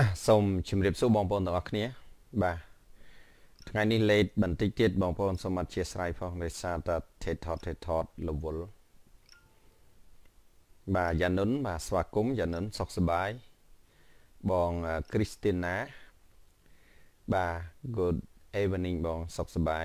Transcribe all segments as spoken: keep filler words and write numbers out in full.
សូមជម្រាបសួរបងប្អូនទាំងអស់គ្នាបាទថ្ងៃនេះលេខបន្តិចទៀតបងប្អូនសូមអធិស្ឋានផងដោយសារតែថេថតថេថតរវល់បាទយ៉ានុនបាទស្វាគមន៍យ៉ានុនសុខសប្បាយបងគ្រីស្ទីណាបាទ good evening បងសុខសប្បាយ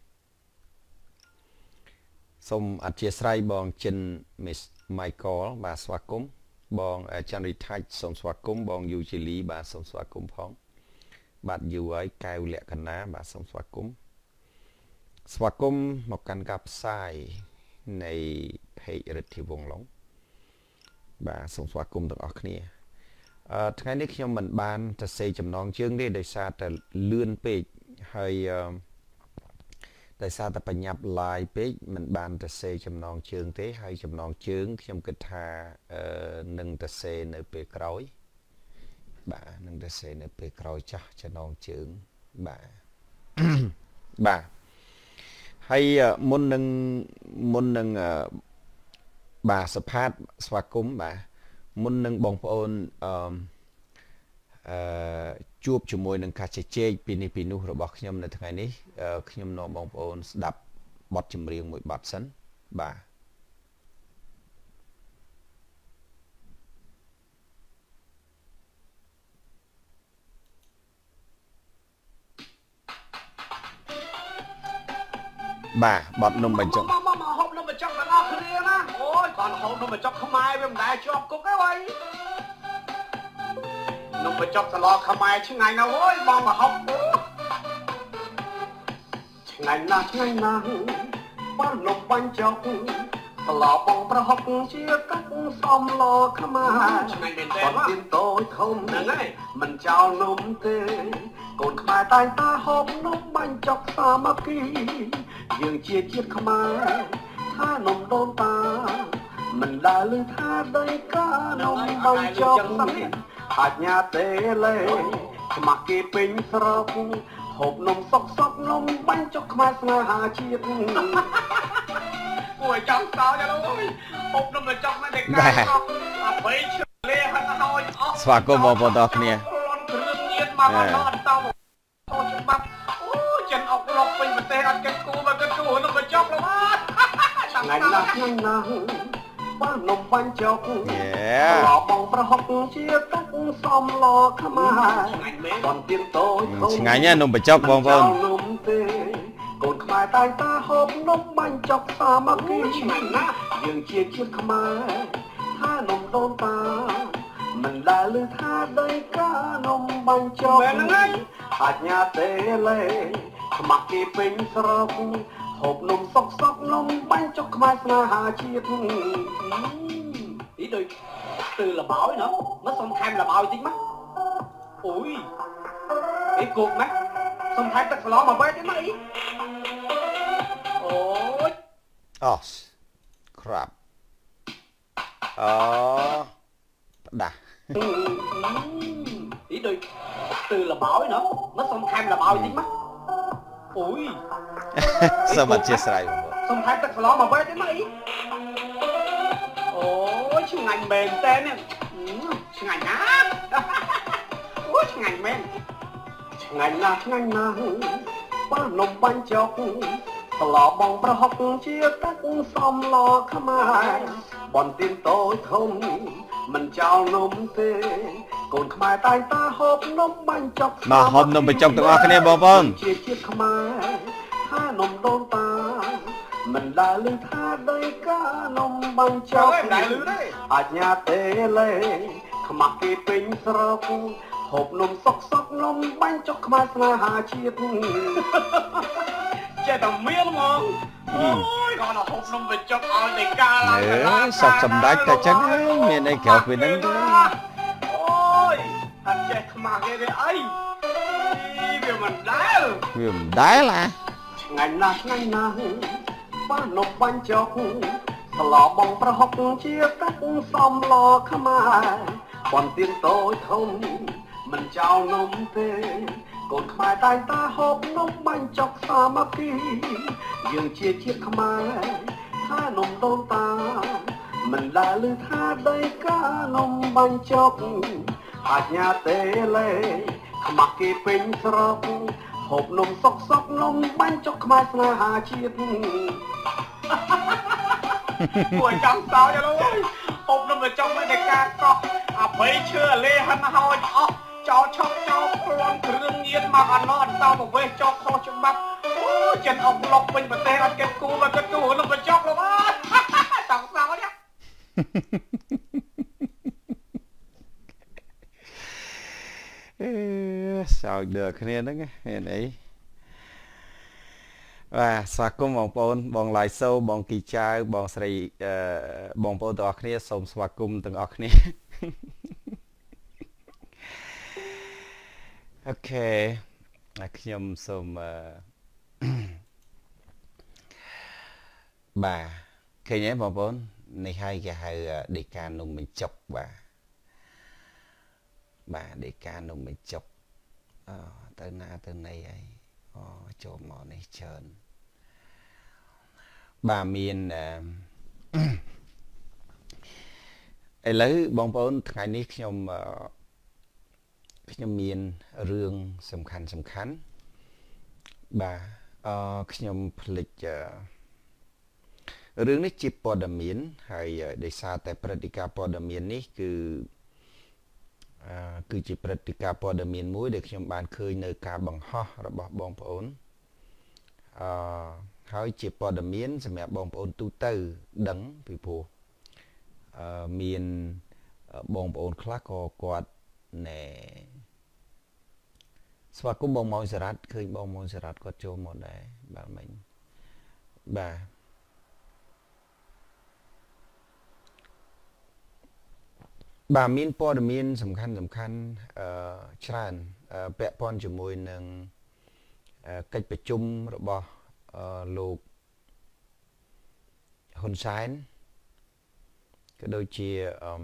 សូមអធិស្ឋានបងចិន Miss Michael បាទស្វាគមន៍បងចាន់រីថាច់សូមស្វាគមន៍បងយូជីលីបាទសូមស្វាគមន៍ផងបាទយូហើយកែវលក្ខណៈបាទសូមស្វាគមន៍ស្វាគមន៍មកកាន់ការផ្សាយនៃ page រិទ្ធីវងឡុងបាទសូមស្វាគមន៍ទាំងអស់គ្នាអឺថ្ងៃនេះខ្ញុំមិនបានទៅសេចំណងជើងទេដោយសារតែលឿនពេកហើយដោយសារតែបញ្ញាប់ live ពេកមិនបានទៅសេចំណងជើងទេហើយចំណងជើងខ្ញុំគិតថាអឺនឹងទៅសេនៅពេលក្រោយបាទនឹងទៅសេនៅពេលក្រោយចាស់ចំណងជើងបាទបាទហើយមុននឹងមុននឹងបាទសភាតស្វាគមន៍បាទមុននឹងបងប្អូនអឺអឺជួបជាមួយនឹងការជជែកពីនេះពីនោះរបស់ខ្ញុំនៅថ្ងៃនេះខ្ញុំនាំបងប្អូនស្ដាប់បទចម្រៀងមួយបទសិនបាទបាទបទនំបញ្ចុកមកមកហូបនំបញ្ចុកទាំងអស់គ្នាណាអូយគាត់ហូបនំបញ្ចុកខ្មែរវាមិនដែលជាប់គុកទេវ៉ៃនំបញ្ចុកសឡខ្មែរឆ្ងាញ់ណាស់អូយបងមកហូបឆ្ងាញ់ណាស់ឆ្ងាញ់ណាស់បាននំបញ្ចុកសឡបងប្រហុកជាកាក់សំឡខ្មែរឆ្ងាញ់មែនទេបាទទៀនតូចធំហ្នឹងហើយមិនចោលនំទេកូនខ្មែរតែងតាហូបនំបញ្ចុកសាមគ្គីយើងជាជាតិខ្មែរថានំដូនតាមិនដែលលឺថាដីកានំបញ្ចុកអាចញាទេលេខ្មាស់គេពេញស្រុកហូបនំសុកសុកនំបញ្ចុកខ្មែរស្នេហាជាតិអូយចង់សោយអើយហូបនំបញ្ចុកមិនទេកាអភ័យឈឺលេហត់ហើយអស់ស្វាគមន៍បងប្អូនទាំងគ្នាគ្រឿងញៀនមកមកអត់តោអូច្បាប់អូចិនអុកលុកពេញប្រទេសអត់កិនគូមកកិនគូនំបញ្ចុកแล้วបាទថ្ងៃណាស់ថ្ងៃណាស់បាននំបញ្ចុកយេបងប្រហុកជាកាក់សំឡខ្មែរឆ្ងាញ់មែនបងទៀនតូចឆ្ងាញ់ណាស់នំបញ្ចុកបងប្អូននំទេកូនខ្មែរតែងតាហូបនំបញ្ចុកសាមគ្គីឆ្ងាញ់ណាស់យើងជាជាតិខ្មែរថានំដូនតាមិនដែលលឺថាដីកានំបញ្ចុកមែនហ្នឹងហើយអាចញាទេលេខ្មាស់គេពេញស្រុកហូបនំសុកសុកនំបញ្ចុកខ្មែរស្នេហាជាតិនេះដូចtừ là bói nữa nó xong thêm là bói tí mắt ui cái cuộc mắt xong thêm tất ló mà quét cái mắt ý ôi oh crap ờ đã ý đời từ là bói nữa nó xong thêm là bói tí mắt ui sao mà chia sẻ xong thêm tất ló mà quét cái mắt ý ôi chứ ngành mềm tên nè chứ ngành á ôi chứ ngành mềm chứ ngành nào chứ ngành nào ba nồng bánh chọc lò bong pra học chia tắc xóm lò khmer bọn tiên tối không mình chào nôm tê cồn khmer tay ta hộp nôm bánh chọc mà hộp nôm bánh chọc từng ở cái này bò bông chia chia khmer ha nôm đôn ta mình đã lư tha đây cá nông băng chọcអាចញាទេលេខ្មាស់គេពេញស្រុកហូបនំសុកសុកនំបាញ់ចុកខ្មែរស្នេហាជាតិចេះតែមានហ្មងអូយគាត់ហូបនំបញ្ចុកឲ្យតែកាឡើងអេសុកសម្ដេចតែចឹងហើយមានអីក្រៅពីហ្នឹងទេអូយអត់ចេះខ្មាស់គេទេអីវាមិនដែលវាមិនដែលហ៎ឆ្ងាញ់ណាស់ឆ្ងាញ់ណាស់បាននំបាញ់ចុកសឡបងប្រហុកជាកាក់សំឡខ្មែរបងទៀនតូចធំមិនចោលនំទេកូនខ្មែរតែងតាហូបនំបាញ់ចុកសាមគ្គីយើងជាជាតិខ្មែរថានំដូនតាមិនដែលលឺថាដីកានំបាញ់ចុកអាញាទេលេខ្មាស់គេពេញស្រុកហូបនំសុកសុកនំបាញ់ចុកខ្មែរស្នេហាជាតិគួរចាំសោយលោកអើយហូបនំទៅចុកមិនតែការកោះអាបីឈើលេហិនហោចអស់ចោលឈប់ចោលព្រាំគ្រឿងញៀនមកអណោអន្តោមកវេសចោលខុសច្បាប់អូចិនអុកលុកពេញប្រទេសអត់គេគូមកគេគូនំទៅចុកលោកអើយតោះសោយណាអេសោកដល់គ្នាហ្នឹងហ្នឹងអីបាទស្វាគមន៍បងប្អូនបងឡាយសូបងគីចៅបងស្រីបងប្អូនទាំងអស់គ្នាសូមស្វាគមន៍ទាំងអស់គ្នាអូខេខ្ញុំសូមបាទឃើញទេបងប្អូននេះហើយគេហៅដេកានំបញ្ចុកបាទបាទដេកានំបញ្ចុកអឺទៅណាទៅណីហើយអូចូលមកនេះច្រើនបាទមានឥឡូវបងប្អូនថ្ងៃនេះខ្ញុំខ្ញុំមានរឿងសំខាន់សំខាន់បាទអឺខ្ញុំផ្លេចរឿងនេះជាព័ត៌មានហើយដោយសារតែព្រឹត្តិការណ៍ព័ត៌មាននេះគឺអឺគឺជាព្រឹត្តិការណ៍ព័ត៌មានមួយដែលខ្ញុំបានឃើញនៅការបង្ហោះរបស់បងប្អូនអឺហើយជាព័ត៌មានសម្រាប់បងប្អូនទូទៅដឹងពីព្រោះអឺមានបងប្អូនខ្លះក៏គាត់ណែស្វាគមន៍បងម៉ោងសារ៉ាត់ឃើញបងម៉ោងសារ៉ាត់គាត់ចូលមកដែរបាទមិញបាទបាទមានព័ត៌មានសំខាន់សំខាន់អឺច្រើនពាក់ព័ន្ធជាមួយនឹងកិច្ចប្រជុំរបស់លោកហ៊ុនសែនក៏ដូចជាអឺ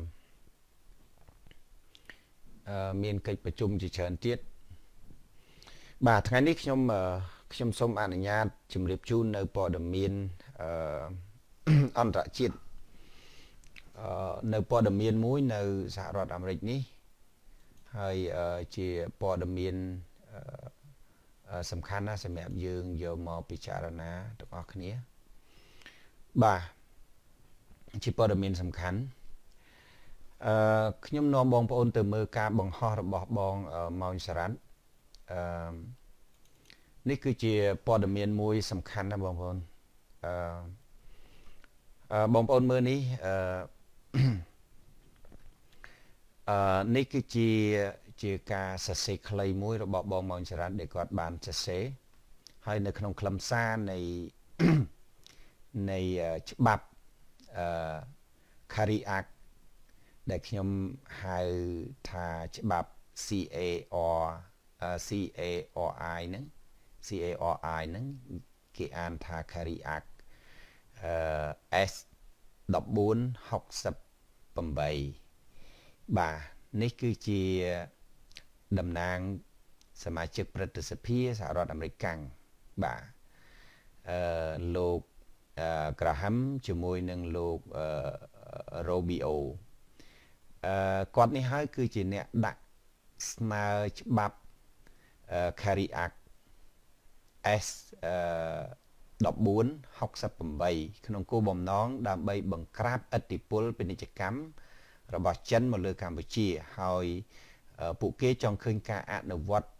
មានកិច្ចប្រជុំជាច្រើនទៀតបាទថ្ងៃនេះខ្ញុំខ្ញុំសូមអនុញ្ញាតជម្រាបជូននៅព័ត៌មានអឺអន្តរជាតិអឺនៅព័ត៌មានមួយនៅសហរដ្ឋអាមេរិកនេះហើយជាព័ត៌មានសំខាន់ណាស់សម្រាប់យើងយកមកពិចារណាទាំងអស់គ្នាបាទជាព័ត៌មានសំខាន់អឺខ្ញុំនាំបងប្អូនទៅមើលការបង្ហោះរបស់បងម៉ោងសារ៉ាត់អឺនេះគឺជាព័ត៌មានមួយសំខាន់ណាស់បងប្អូនអឺបងប្អូនមើលនេះអឺអឺនេះគឺជាជាការសរសេរខ្លីមួយរបស់បងម៉ោងសារ៉ាត់ដែលគាត់បានសរសេរហើយនៅក្នុងខ្លឹមសារនៃនៃច្បាប់អឺ Carry Act ដែលខ្ញុំហៅថាច្បាប់ C A R C A R I ហ្នឹង C A R I ហ្នឹងគេអានថា Carry Act អឺ S một bốn sáu támបាទនេះគឺជាតំណាងសមាជិកព្រឹទ្ធសភាសហរដ្ឋអាមេរិកបាទអឺលោកអឺ Graham ជាមួយនឹងលោកអឺ Rubio អឺគាត់នេះហើយគឺជាអ្នកដាក់ស្នើច្បាប់អឺ Carry Act S អឺmột bốn sáu támក្នុងគោលបំណងដើម្បីបង្ក្រាបឥទ្ធិពលពាណិជ្ជកម្មរបស់ចិនមកលើកម្ពុជាហើយពួកគេចង់ឃើញការអនុវត្ត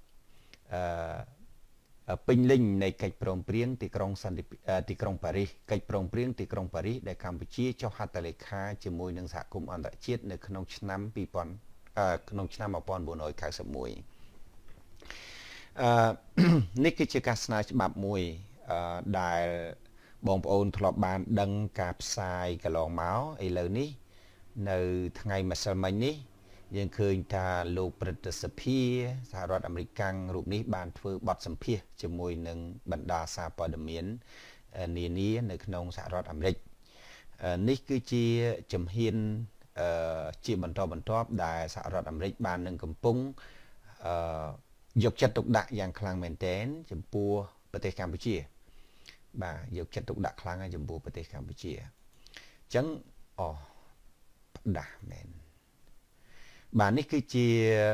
អឺពេញលេញនៃកិច្ចព្រមព្រៀងទីក្រុងសន្តិទីក្រុងប៉ារីសកិច្ចព្រមព្រៀងទីក្រុងប៉ារីសដែលកម្ពុជាចុះហត្ថលេខាជាមួយនឹងសហគមន៍អន្តរជាតិនៅក្នុងឆ្នាំពីរពាន់ក្នុងឆ្នាំmột nghìn bốn trăm chín mươi mốtអឺនេះគឺជាការស្នើច្បាប់មួយអឺដែលបងប្អូនធ្លាប់បានដឹងការផ្សាយកន្លងមកឥឡូវនេះនៅថ្ងៃម្សិលមិញនេះយើងឃើញថាលោកព្រឹទ្ធសភាសហរដ្ឋអាមេរិករូបនេះបានធ្វើបទសម្ភាសន៍ជាមួយនឹងបណ្ដាសារព័ត៌មាននានានៅក្នុងសហរដ្ឋអាមេរិកនេះគឺជាជំហានជាបន្តបន្ទាប់ដែលសហរដ្ឋអាមេរិកបាននឹងកំពុងយកចិត្តទុកដាក់យ៉ាងខ្លាំងមែនទែនចំពោះប្រទេសកម្ពុជាបាទយកចិត្តទុកដាក់ខ្លាំងចំពោះប្រទេសកម្ពុជាអញ្ចឹងអូផ្ដាស់មែនបាទនេះគឺជា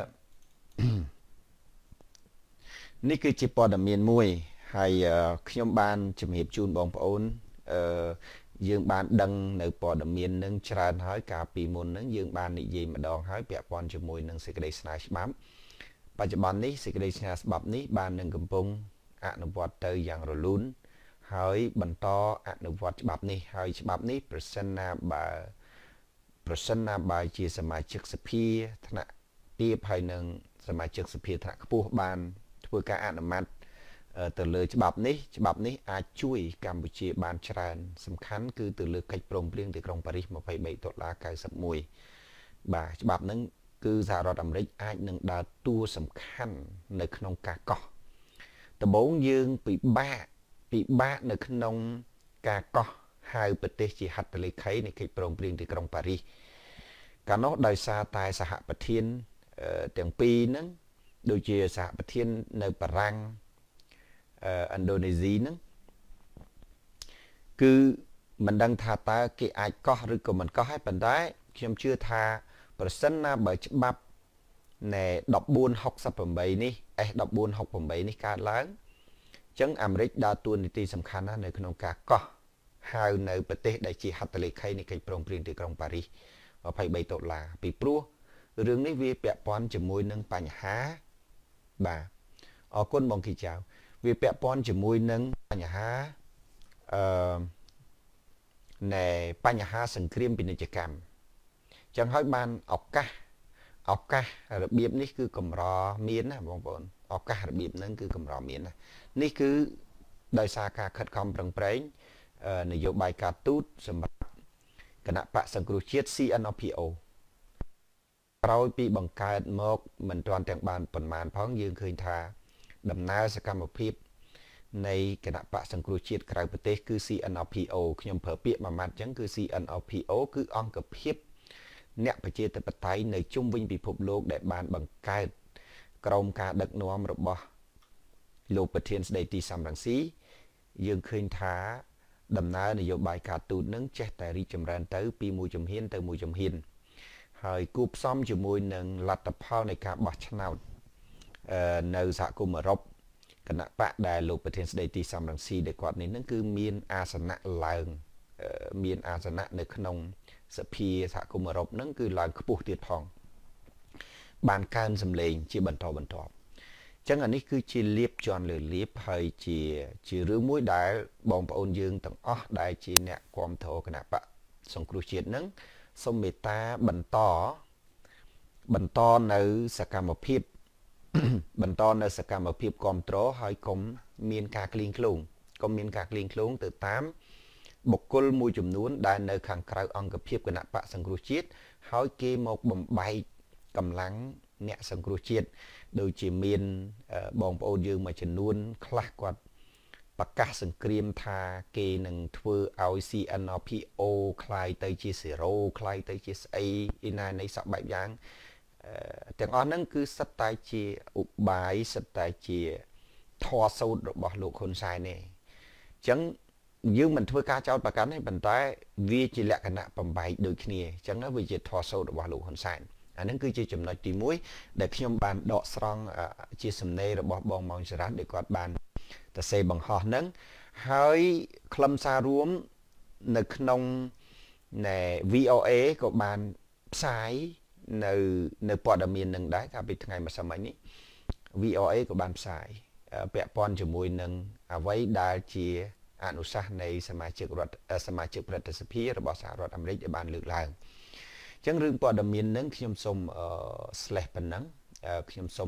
នេះគឺជាព័ត៌មានមួយហើយខ្ញុំបានជំរាបជូនបងប្អូនអឺយើងបានដឹងនៅព័ត៌មាននឹងច្រើនហើយកាលពីមុននឹងយើងបាននិយាយម្ដងហើយពាក់ព័ន្ធជាមួយនឹងសេចក្តីស្នើច្បាប់បច្ចុប្បន្ននេះសេចក្តីស្នើច្បាប់នេះបាននឹងកំពុងអនុវត្តទៅយ៉ាងរលូនហើយបន្តអនុវត្តច្បាប់នេះហើយច្បាប់នេះប្រសិនណាបើប្រសិនណាបើជាសមាជិកសភាថ្នាក់ទាបហើយនឹងសមាជិកសភាថ្នាក់ខ្ពស់បានធ្វើការអនុម័តទៅលើច្បាប់នេះច្បាប់នេះអាចជួយកម្ពុជាបានច្រើនសំខាន់គឺទៅលើកិច្ចព្រមព្រៀងទីក្រុងប៉ារីសยี่สิบสามដុល្លារเก้าสิบเอ็ดបាទច្បាប់ហ្នឹងគឺសហរដ្ឋអាមេរិកអាចនឹងដើរតួសំខាន់នៅក្នុងការកោះដំបូងយើងពិបាកពិបាកនៅក្នុងការកោះហៅប្រទេសជាហត្ថលេខីនៃកិច្ចព្រមព្រៀងទីក្រុងប៉ារីសកាលនោះដោយសារតែសហប្រធានទាំងពីរហ្នឹងដូចជាសហប្រធាននៅបារាំងឥណ្ឌូនេស៊ីហ្នឹងគឺមិនដឹងថាតើគេអាចកោះឬក៏មិនកោះហើយប៉ុន្តែខ្ញុំជឿថាប្រសិនណាបើច្បាប់ណែmột bốn sáu támនេះ S một bốn sáu támនេះកើតឡើងអញ្ចឹងអាមេរិកដើរតួនាទីសំខាន់ណាស់នៅក្នុងការកោះហៅនៅប្រទេសដែលជាហត្ថលេខីនៃកិច្ចព្រមព្រៀងទីក្រុងប៉ារីសยี่สิบสามដុល្លារពីព្រោះរឿងនេះវាពាក់ព័ន្ធជាមួយនឹងបញ្ហាបាទអរគុណបងគីចៅវាពាក់ព័ន្ធជាមួយនឹងបញ្ហាអឺណែបញ្ហាសង្គ្រាមពាណិជ្ជកម្មចឹងហើយបានឱកាសឱកាសរបៀបនេះគឺកម្រមានណាបងប្អូនឱកាសរបៀបហ្នឹងគឺកម្រមានណានេះគឺដោយសារការខិតខំប្រឹងប្រែងនយោបាយការទូតសម្រាប់គណៈបកសង្គ្រោះជាតិ C N O P O ក្រោយពីបង្កើតមកមិនទាន់ទាំងបានប៉ុន្មានផងយើងឃើញថាដំណើរសកម្មភាពនៃគណៈបកសង្គ្រោះជាតិក្រៅប្រទេសគឺ C N O P O ខ្ញុំប្រើពាក្យមួយម៉ាត់អញ្ចឹងគឺ C N O P O គឺអង្គភាពអ្នកប្រជាធិបតេយ្យនៅជុំវិញពិភពលោកដែលបានបង្កើតក្រមការដឹកនាំរបស់លោកប្រធានស្ដីទីសំរងស៊ីយើងឃើញថាដំណើរនយោបាយការទូតនឹងចេះតែរីកចម្រើនទៅពីមួយជំហានទៅមួយជំហានហើយគូផ្សំជាមួយនឹងលទ្ធផលនៃការបោះឆ្នោតនៅសហគមន៍អឺរ៉ុបគណៈបកដែលលោកប្រធានស្ដីទីសំរងស៊ីដែលគាត់នេះនឹងគឺមានអាសនៈឡើងមានអាសនៈនៅក្នុងសភាសហគមន៍អឺរ៉ុបហ្នឹងគឺឡើងខ្ពស់ទៀតផងបានកើនសម្លេងជាបន្តបន្ទាប់អញ្ចឹងអានេះគឺជាលៀបជន់លើលៀបហើយជាជារឿងមួយដែលបងប្អូនយើងទាំងអស់ដែលជាអ្នកគាំទ្រគណៈបកសង្គ្រោះជាតិហ្នឹងសូមមេត្តាបន្តបន្តនៅសកម្មភាពបន្តនៅសកម្មភាពគាំទ្រហើយកុំមានការក្លៀងក្លងកុំមានការក្លៀងក្លងទៅតាមបុគ្គលមួយចំនួនដែលនៅខាងក្រៅអង្គភាពគណៈបកសង្គ្រោះជាតិហើយគេមកបំបែកកម្លាំងអ្នកសង្គ្រោះជាតិដូចជាមានបងប្អូនយើងមួយចំនួនខ្លះគាត់ប្រកាសសង្គ្រាមថាគេនឹងធ្វើឲ្យ C N O P O คล้ายទៅជា0คล้ายទៅជាស្អីឯណានៃសពបែបយ៉ាងទាំងអស់ហ្នឹងគឺសិតតែជាឧបាយសិតតែជាធម៌សូត្ររបស់លោកហ៊ុនសែនទេអញ្ចឹងយើងមិនធ្វើការចោទប្រកាន់ទេប៉ុន្តែវាជាលក្ខណៈបំបែកដូចគ្នាអញ្ចឹងវាជាធម៌សូត្ររបស់លោកហ៊ុនសែនអានឹងគឺជាចំណុចទីមួយដែលខ្ញុំបានដកស្រង់ជាសំណេររបស់បងម៉ោងចរ៉ាត់ដែលគាត់បានទៅសេបង្ហោះហ្នឹងហើយខ្លឹមសាររួមនៅក្នុងណែ V O A ក៏បានផ្សាយនៅនៅព័ត៌មាននឹងដែរកាលពីថ្ងៃម្សិលមិញនេះ V O A ក៏បានផ្សាយពាក់ព័ន្ធជាមួយនឹងអ្វីដែលជាអនុសាសន៍នៃសមាជិករដ្ឋសមាជិកប្រតិសភារបស់សហរដ្ឋអាមេរិកដែលបានលើកឡើងអញ្ចឹងរឿងព័ត៌មាននឹងខ្ញុំសូម slash ប៉ុណ្ណឹងខ្ញុំសូម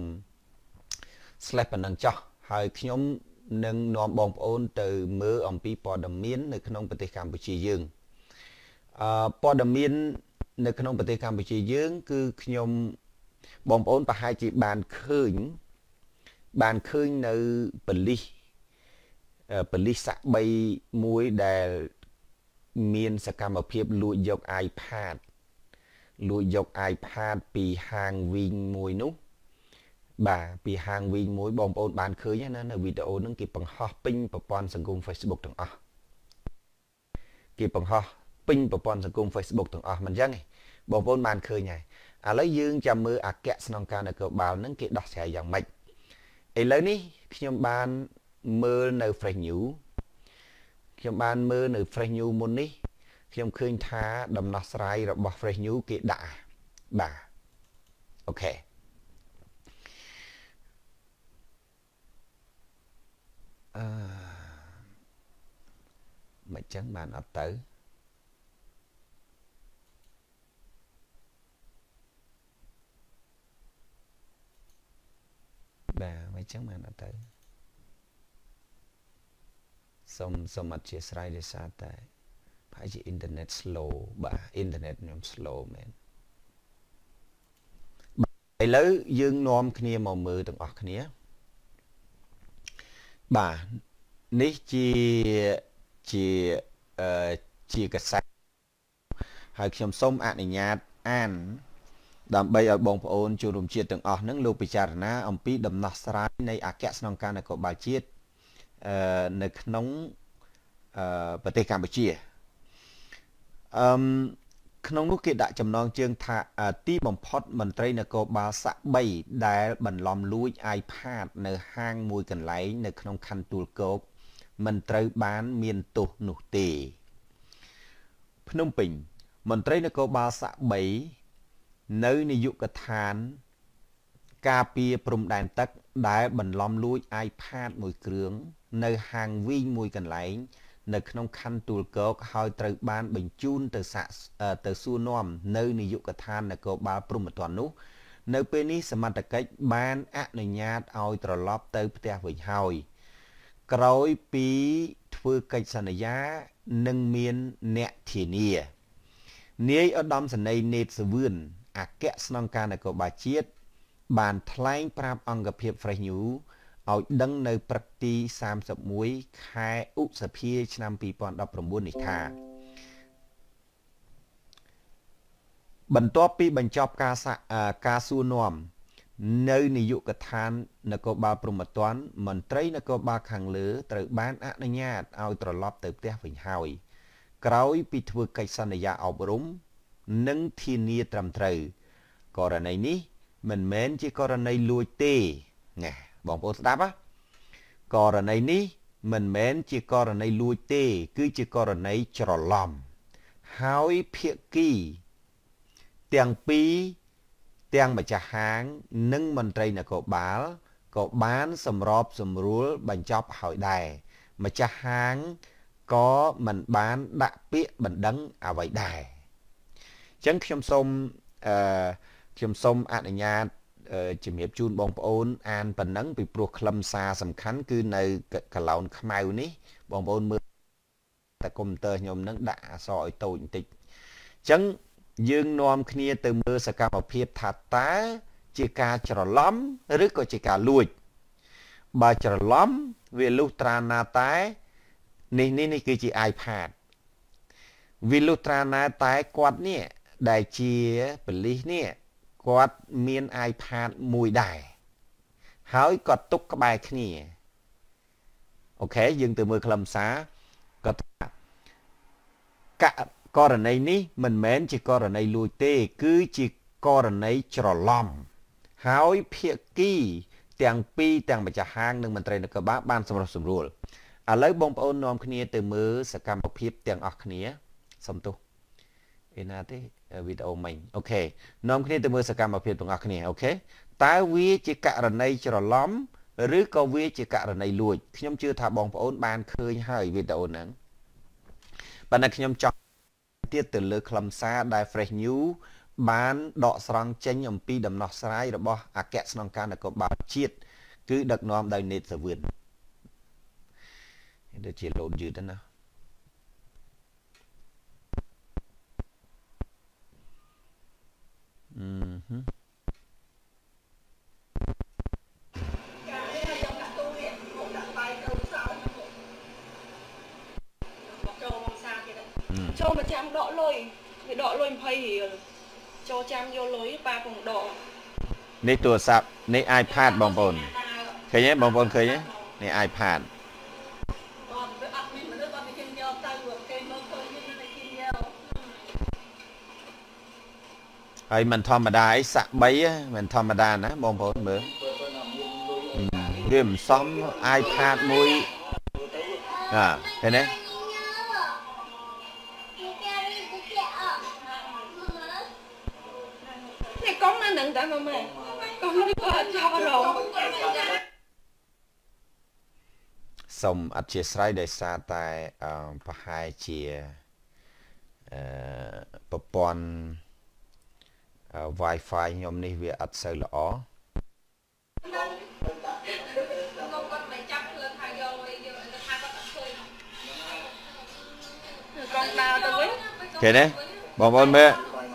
slash ប៉ុណ្ណឹងចោះហើយខ្ញុំនឹងនាំបងប្អូនទៅមើលអំពីព័ត៌មាននៅក្នុងប្រទេសកម្ពុជាយើងអឺព័ត៌មាននៅក្នុងប្រទេសកម្ពុជាយើងគឺខ្ញុំបងប្អូនប្រហែលជាបានឃើញបានឃើញនៅប៉ូលីសប៉ូលីសសាក់បីមួយដែលមានសកម្មភាពលួចយក iPad លួចយក iPad ពីហាងវីងមួយនោះបាទពីហាងវីងមួយបងប្អូនបានឃើញណានៅវីដេអូហ្នឹងគេបង្ហោះពេញប្រព័ន្ធសង្គម Facebook ទាំងអស់គេបង្ហោះពេញប្រព័ន្ធសង្គម Facebook ទាំងអស់មិនអញ្ចឹងទេបងប្អូនបានឃើញហើយឥឡូវយើងចាំមើលអគ្គស្នងការនគរបាលហ្នឹងគេដោះស្រាយយ៉ាងម៉េចឥឡូវនេះខ្ញុំបានមើលនៅ Fresh News ខ្ញុំបានមើលនៅ Fresh News មុននេះខ្ញុំឃើញថាដំណោះស្រាយរបស់ Fresh News គេដាក់បាទអូខេអឺមិនចឹងបានអត់ទៅបាទមិនចឹងបានអត់ទៅសូមសូមអធិស្ឋានដោយសារតែប្រហែលជាអ៊ីនធឺណិត slow បាទអ៊ីនធឺណិតខ្ញុំ slow មែនឥឡូវយើងនាំគ្នាមកមើលទាំងអស់គ្នាបាទនេះជាជាអឺជាកសែតហើយខ្ញុំសូមអនុញ្ញាតអានដើម្បីឲ្យបងប្អូនចូលរួមជាតិទាំងអស់ហ្នឹងលោកពិចារណាអំពីដំណោះស្រាយនៃអគ្គស្នងការនគរបាលជាតិអឺនៅក្នុងអឺប្រទេសកម្ពុជាអឺក្នុងនោះគេដាក់ចំណងជើងថាទីបំផុតមន្ត្រីនគរបាលស័ក្តិបីដែលបន្លំលួច iPad នៅហាងមួយកន្លែងនៅក្នុងខណ្ឌទួលគោកមិនត្រូវបានមានទោសនោះទេភ្នំពេញមន្ត្រីនគរបាលស័ក្តិបីនៅនាយកដ្ឋានការពារព្រំដែនទឹកដែលបន្លំលួច iPad មួយគ្រឿងនៅហាងវីងមួយកន្លែងនៅក្នុងខណ្ឌទួលគោកហើយត្រូវបានបញ្ជូនទៅសាកទៅសួរនាំនៅនាយកដ្ឋាននគរបាលព្រំប្រទាននោះនៅពេលនេះសមត្ថកិច្ចបានអនុញ្ញាតឲ្យត្រឡប់ទៅផ្ទះវិញហើយក្រោយពីធ្វើកិច្ចសន្យានឹងមានអ្នកធានានាយឧត្តមសេនីយ៍ណេតសវឿនអគ្គស្នងការនគរបាលជាតិបានថ្លែងប្រាប់អង្គភាព Fresh News ឲ្យដឹងនៅព្រឹកទីសាមសិបមួយខែឧសភាឆ្នាំពីរពាន់ដប់ប្រាំបួននេះថាបន្ទាប់ពីបញ្ចប់ការការសួរនាំនៅនាយកដ្ឋាននគរបាលព្រំប្រទានមន្ត្រីនគរបាលខាងលើត្រូវបានអនុញ្ញាតឲ្យត្រឡប់ទៅផ្ទះវិញហើយក្រោយពីធ្វើកិច្ចសន្យាអប់រំនិងធានាត្រឹមត្រូវករណីនេះមិនមែនជាករណីលួចទេណាបងប្អូនស្ដាប់ណាករណីនេះមិនមែនជាករណីលួចទេគឺជាករណីច្រឡំហើយភាគីទាំងពីរទាំងម្ចាស់ហាងនិងមន្ត្រីនគរបាលក៏បានសម្របសម្រួលបញ្ចប់ហើយដែរម្ចាស់ហាងក៏មិនបានដាក់ពាក្យបណ្ដឹងអ្វីដែរអញ្ចឹងខ្ញុំសូមអឺខ្ញុំសូមអនុញ្ញាតជំរាបជូនបងប្អូនអានប៉ុណ្ណឹងពីព្រោះខ្លឹមសារសំខាន់គឺនៅកឡោនខ្មៅនេះបងប្អូនមើលតែកុំព្យូទ័រខ្ញុំនឹងដាក់អក្សរឲ្យតូចបន្តិចអញ្ចឹងយើងនាំគ្នាទៅមើលសកម្មភាពថាតើជាការច្រឡំឬក៏ជាការលួចបើច្រឡំវាលុះត្រាណាតែនេះនេះនេះគឺជា iPad វាលុះត្រាណាតែគាត់នេះដែលជាប៉ូលីសនេះគាត់មាន iPad មួយដែរហើយគាត់ទុកក្បែរគ្នាអូខេយើងទៅមើលខ្លឹមសារគាត់ថាករណីនេះមិនមែនជាករណីលួចទេគឺជាករណីច្រឡំហើយភាគីទាំងពីរទាំងម្ចាស់ហាងនិងមន្ត្រីនគរបាលបានសម្រុះសម្រួលឥឡូវបងប្អូននាំគ្នាទៅមើលសកម្មភាពទាំងអស់គ្នាសំទោសឯណាទេវីដេអូមិញអូខេនាំគ្នាទៅមើលសកម្មភាពទាំងអស់គ្នាអូខេតើវាជាករណីច្រឡំឬក៏វាជាករណីលួចខ្ញុំជឿថាបងប្អូនបានឃើញហើយវីដេអូហ្នឹងប៉ុន្តែខ្ញុំចង់ទៀតទៅលើខ្លឹមសារដែល Fresh News បានដកស្រង់ចេញអំពីដំណោះស្រាយរបស់អគ្គស្នងការនគរបាលជាតិគឺដឹកនាំដោយណេតសាវឿនដូចជាលោតយឺតណាអឺហឹមចូលមកចាំដកលុយវាដកលុយยี่สิบរៀលចូលចាំយកលុយប៉ាកំដកនេះទូរស័ព្ទនេះ iPad បងប្អូនឃើញទេបងប្អូនឃើញទេនេះ iPad អហើយមិនធម្មតាអីសាក់បីមិនធម្មតាណាបងប្អូនមើលវាមិនសម iPad មួយអាឃើញទេនេះកុំនៅនឹងតែម៉ែកុំនេះក៏ចោលរងសូមអធិស្ឋានដោយសារតែប្រហែលជាអឺប្រព័ន្ធ Wi-Fi ខ្ញុំនេះវាអត់សូវល្អកងដើរទៅវិញឃើញទេបងប្អូនមើល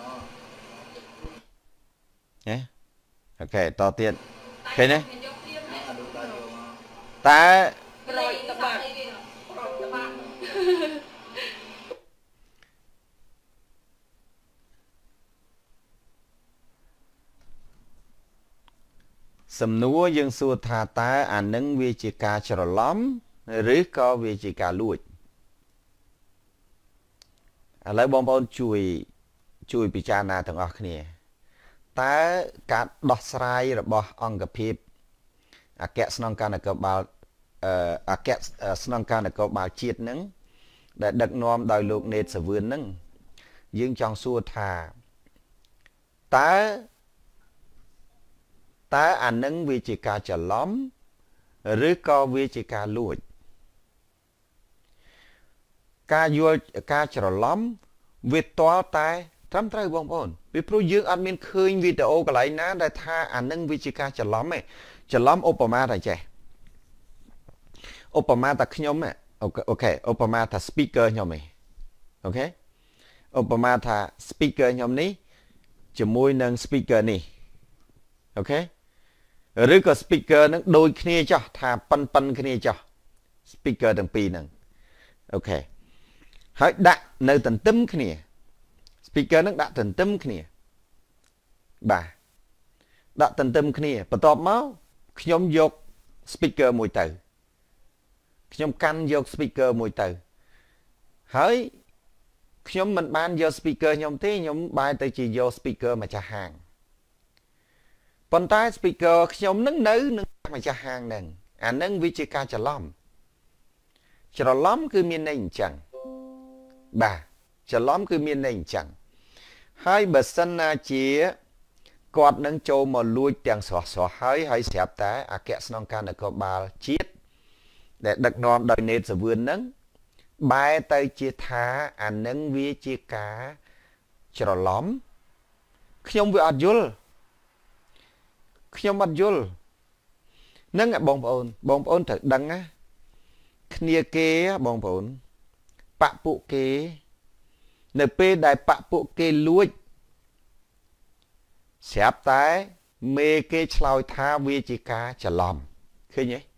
ហ៎អូខេតទៀតឃើញទេតែប្រយតបាត់ប្រយតបាត់សំណួរយើងសួរថាតើអានឹងវាជាការច្រឡំឬក៏វាជាការលួចឥឡូវបងប្អូនជួយជួយពិចារណាទាំងអស់គ្នាតើការដោះស្រាយរបស់អង្គភាពអគ្គស្នងការនគរបាលអគ្គស្នងការនគរបាលជាតិនឹងដែលដឹកនាំដោយលោកណេតសាវឿននឹងយើងចង់សួរថាតើតើអានឹងវាជាការច្រឡំឬក៏វាជាការលួចការយល់ការច្រឡំវាទាល់តែត្រឹមត្រូវបងប្អូនពីព្រោះយើងអត់មានឃើញវីដេអូកន្លែងណាដែលថាអានឹងវាជាការច្រឡំទេច្រឡំឧបមាតែចេះឧបមាតែខ្ញុំអូខេឧបមាថា speaker ខ្ញុំឯងអូខេឧបមាថា speaker ខ្ញុំនេះជាមួយនឹង speaker នេះអូខេឬក៏ speaker នឹងដូចគ្នាចោះថាប៉ិនប៉ិនគ្នាចោះ speaker ទាំងពីរហ្នឹងអូខេហើយដាក់នៅទន្ទឹមគ្នា speaker នឹងដាក់ទន្ទឹមគ្នាបាទដាក់ទន្ទឹមគ្នាបន្ទាប់មកខ្ញុំយក speaker មួយទៅខ្ញុំកាន់យក speaker មួយទៅហើយខ្ញុំមិនបានយក speaker ខ្ញុំទេខ្ញុំបែរទៅជាយក speaker ម្ចាស់ហាងប៉ុន្តែ speaker ខ្ញុំនឹងនៅនឹងម្ចាស់ហាងហ្នឹងអានឹងវាជាការច្រឡំច្រឡំគឺមានន័យអញ្ចឹងបាទច្រឡំគឺមានន័យអញ្ចឹងហើយបើសិនណាជាគាត់នឹងចូលមកលួចទាំងស្រស់ស្រស់ហើយហើយស្រាប់តែអគ្គស្នងការនគរបាលជាតិដែលដឹកនាំដោយណេតសាវឿនហ្នឹងបែរទៅជាថាអានឹងវាជាការច្រឡំខ្ញុំវាអត់យល់ខ្ញុំអត់យល់នឹងបងប្អូនបងប្អូនត្រូវដឹងណាគ្នាគេបងប្អូនបពពួកគេនៅពេលដែលបពពួកគេលួចស្រាប់តែមេគេឆ្លើយថាវាជាការច្រឡំឃើញទេ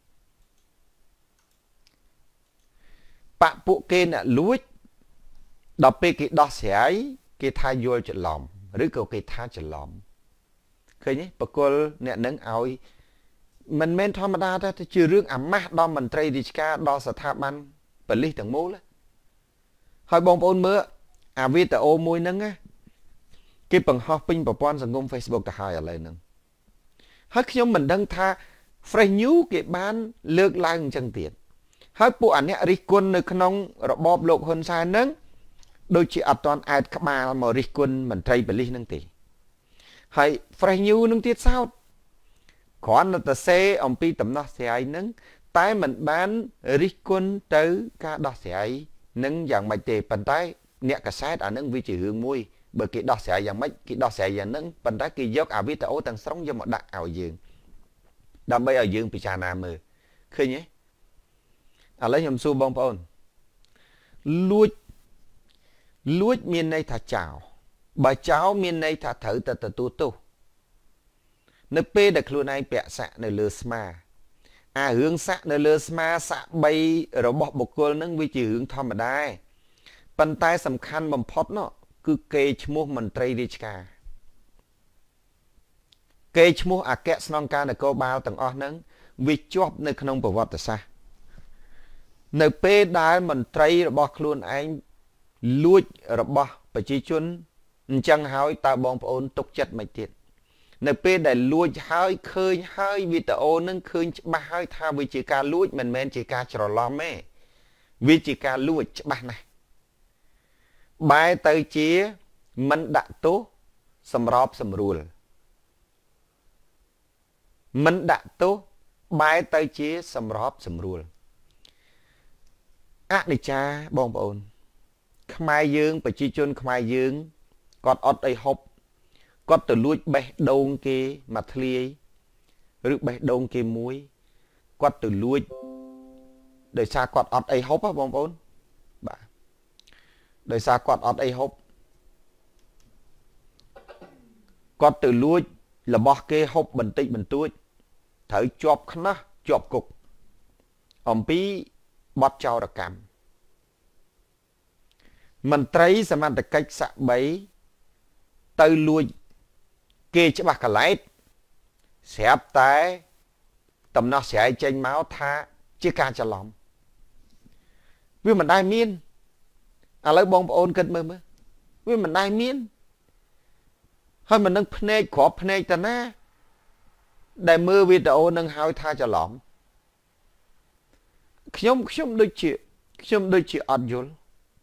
បពពួកគេអ្នកលួចដល់ពេលគេដោះស្រាយគេថាយល់ច្រឡំឬក៏គេថាច្រឡំឃើញទេបកគលអ្នកនឹងឲ្យមិនមែនធម្មតាទេជារឿងអាម៉ាស់ដល់មន្ត្រីរាជការដល់ស្ថាប័នប៉ូលីសទាំងមូលហើយបងប្អូនមើលអាវីដេអូមួយហ្នឹងគេបង្ហោះពេញប្រព័ន្ធសង្គម Facebook ទៅហើយឥឡូវហ្នឹងហើយខ្ញុំមិនដឹងថា Fresh News គេបានលើកឡើងអញ្ចឹងទៀតហើយពួកអាអ្នករិះគន់នៅក្នុងរបបលោកហ៊ុនសែនហ្នឹងដូចជាអត់ទាន់អែតក្បាលមករិះគន់មន្ត្រីប៉ូលីសហ្នឹងទេហើយ Fresh News នឹងទៀតសោតគ្រាន់តែសេអំពីដំណោះស្រាយហ្នឹងតែមិនបានរិះគន់ទៅការដោះស្រាយនឹងយ៉ាងម៉េចទេប៉ុន្តែអ្នកកសែតអានឹងវាជារឿងមួយបើគេដោះស្រាយយ៉ាងម៉េចគេដោះស្រាយយ៉ាងហ្នឹងប៉ុន្តែគេយកអាវីដេអូទាំងស្រុងយកមកដាក់ឲ្យយើងដើម្បីឲ្យយើងពិចារណាមើលឃើញទេឥឡូវខ្ញុំសួរបងប្អូនលួចលួចមានន័យថាចោលបើចោលមានន័យថាត្រូវតែទទួលទោសនៅពេលដែលខ្លួនឯងពាក់សាក់នៅលើស្មាអារឿងសាក់នៅលើស្មាសាក់បីរបស់បុគ្គលនឹងវាជារឿងធម្មតាប៉ុន្តែសំខាន់បំផុតនោះគឺគេឈ្មោះមន្ត្រីរាជការគេឈ្មោះអគ្គស្នងការនគរបាលទាំងអស់ហ្នឹងវាជាប់នៅក្នុងប្រវត្តិសាស្ត្រនៅពេលដែលមន្ត្រីរបស់ខ្លួនឯងលួចរបស់ប្រជាជន chẳng hỏi ta bong ôn tục chất mạch tiết nơi bên để lùi hơi khơi hơi video nâng khơi ba hơi tha vì chỉ ca lùi mình men chỉ ca trò lom ấy vì chỉ ca lùi ba này bài tới chia mình đã tốt sầm rộp sầm rùa mình đã tốt bài tới chia sầm rộp sầm rùa á này cha bong ôn khai dương và chi chôn khai dương còn ọt đây hộp có từ lùi bè đông kia mà thliê rực bè đông kia muối có từ lùi đời xa quạt ọt ấy hộp á bông bông bà đời xa quạt ọt ấy hộp có từ lùi là bỏ kia hộp bình tĩnh bình tuổi thử chọp khăn á chọp cục ông bí bọt trao đặc cảm mình thấy xem anh cách sạ bấy từ lùi kê chứ bạc cả lái xếp tay tầm nó sẽ chênh máu tha chứ ca cho lòng vì mình đai miên à lấy bông ôn cân mơ mơ vì mình đai miên hơi mình nâng pnê khó pnê ta ná đại mơ video nâng hai tha cho lòngខ្ញុំខ្ញុំដូចជាខ្ញុំដូចជាអត់យល់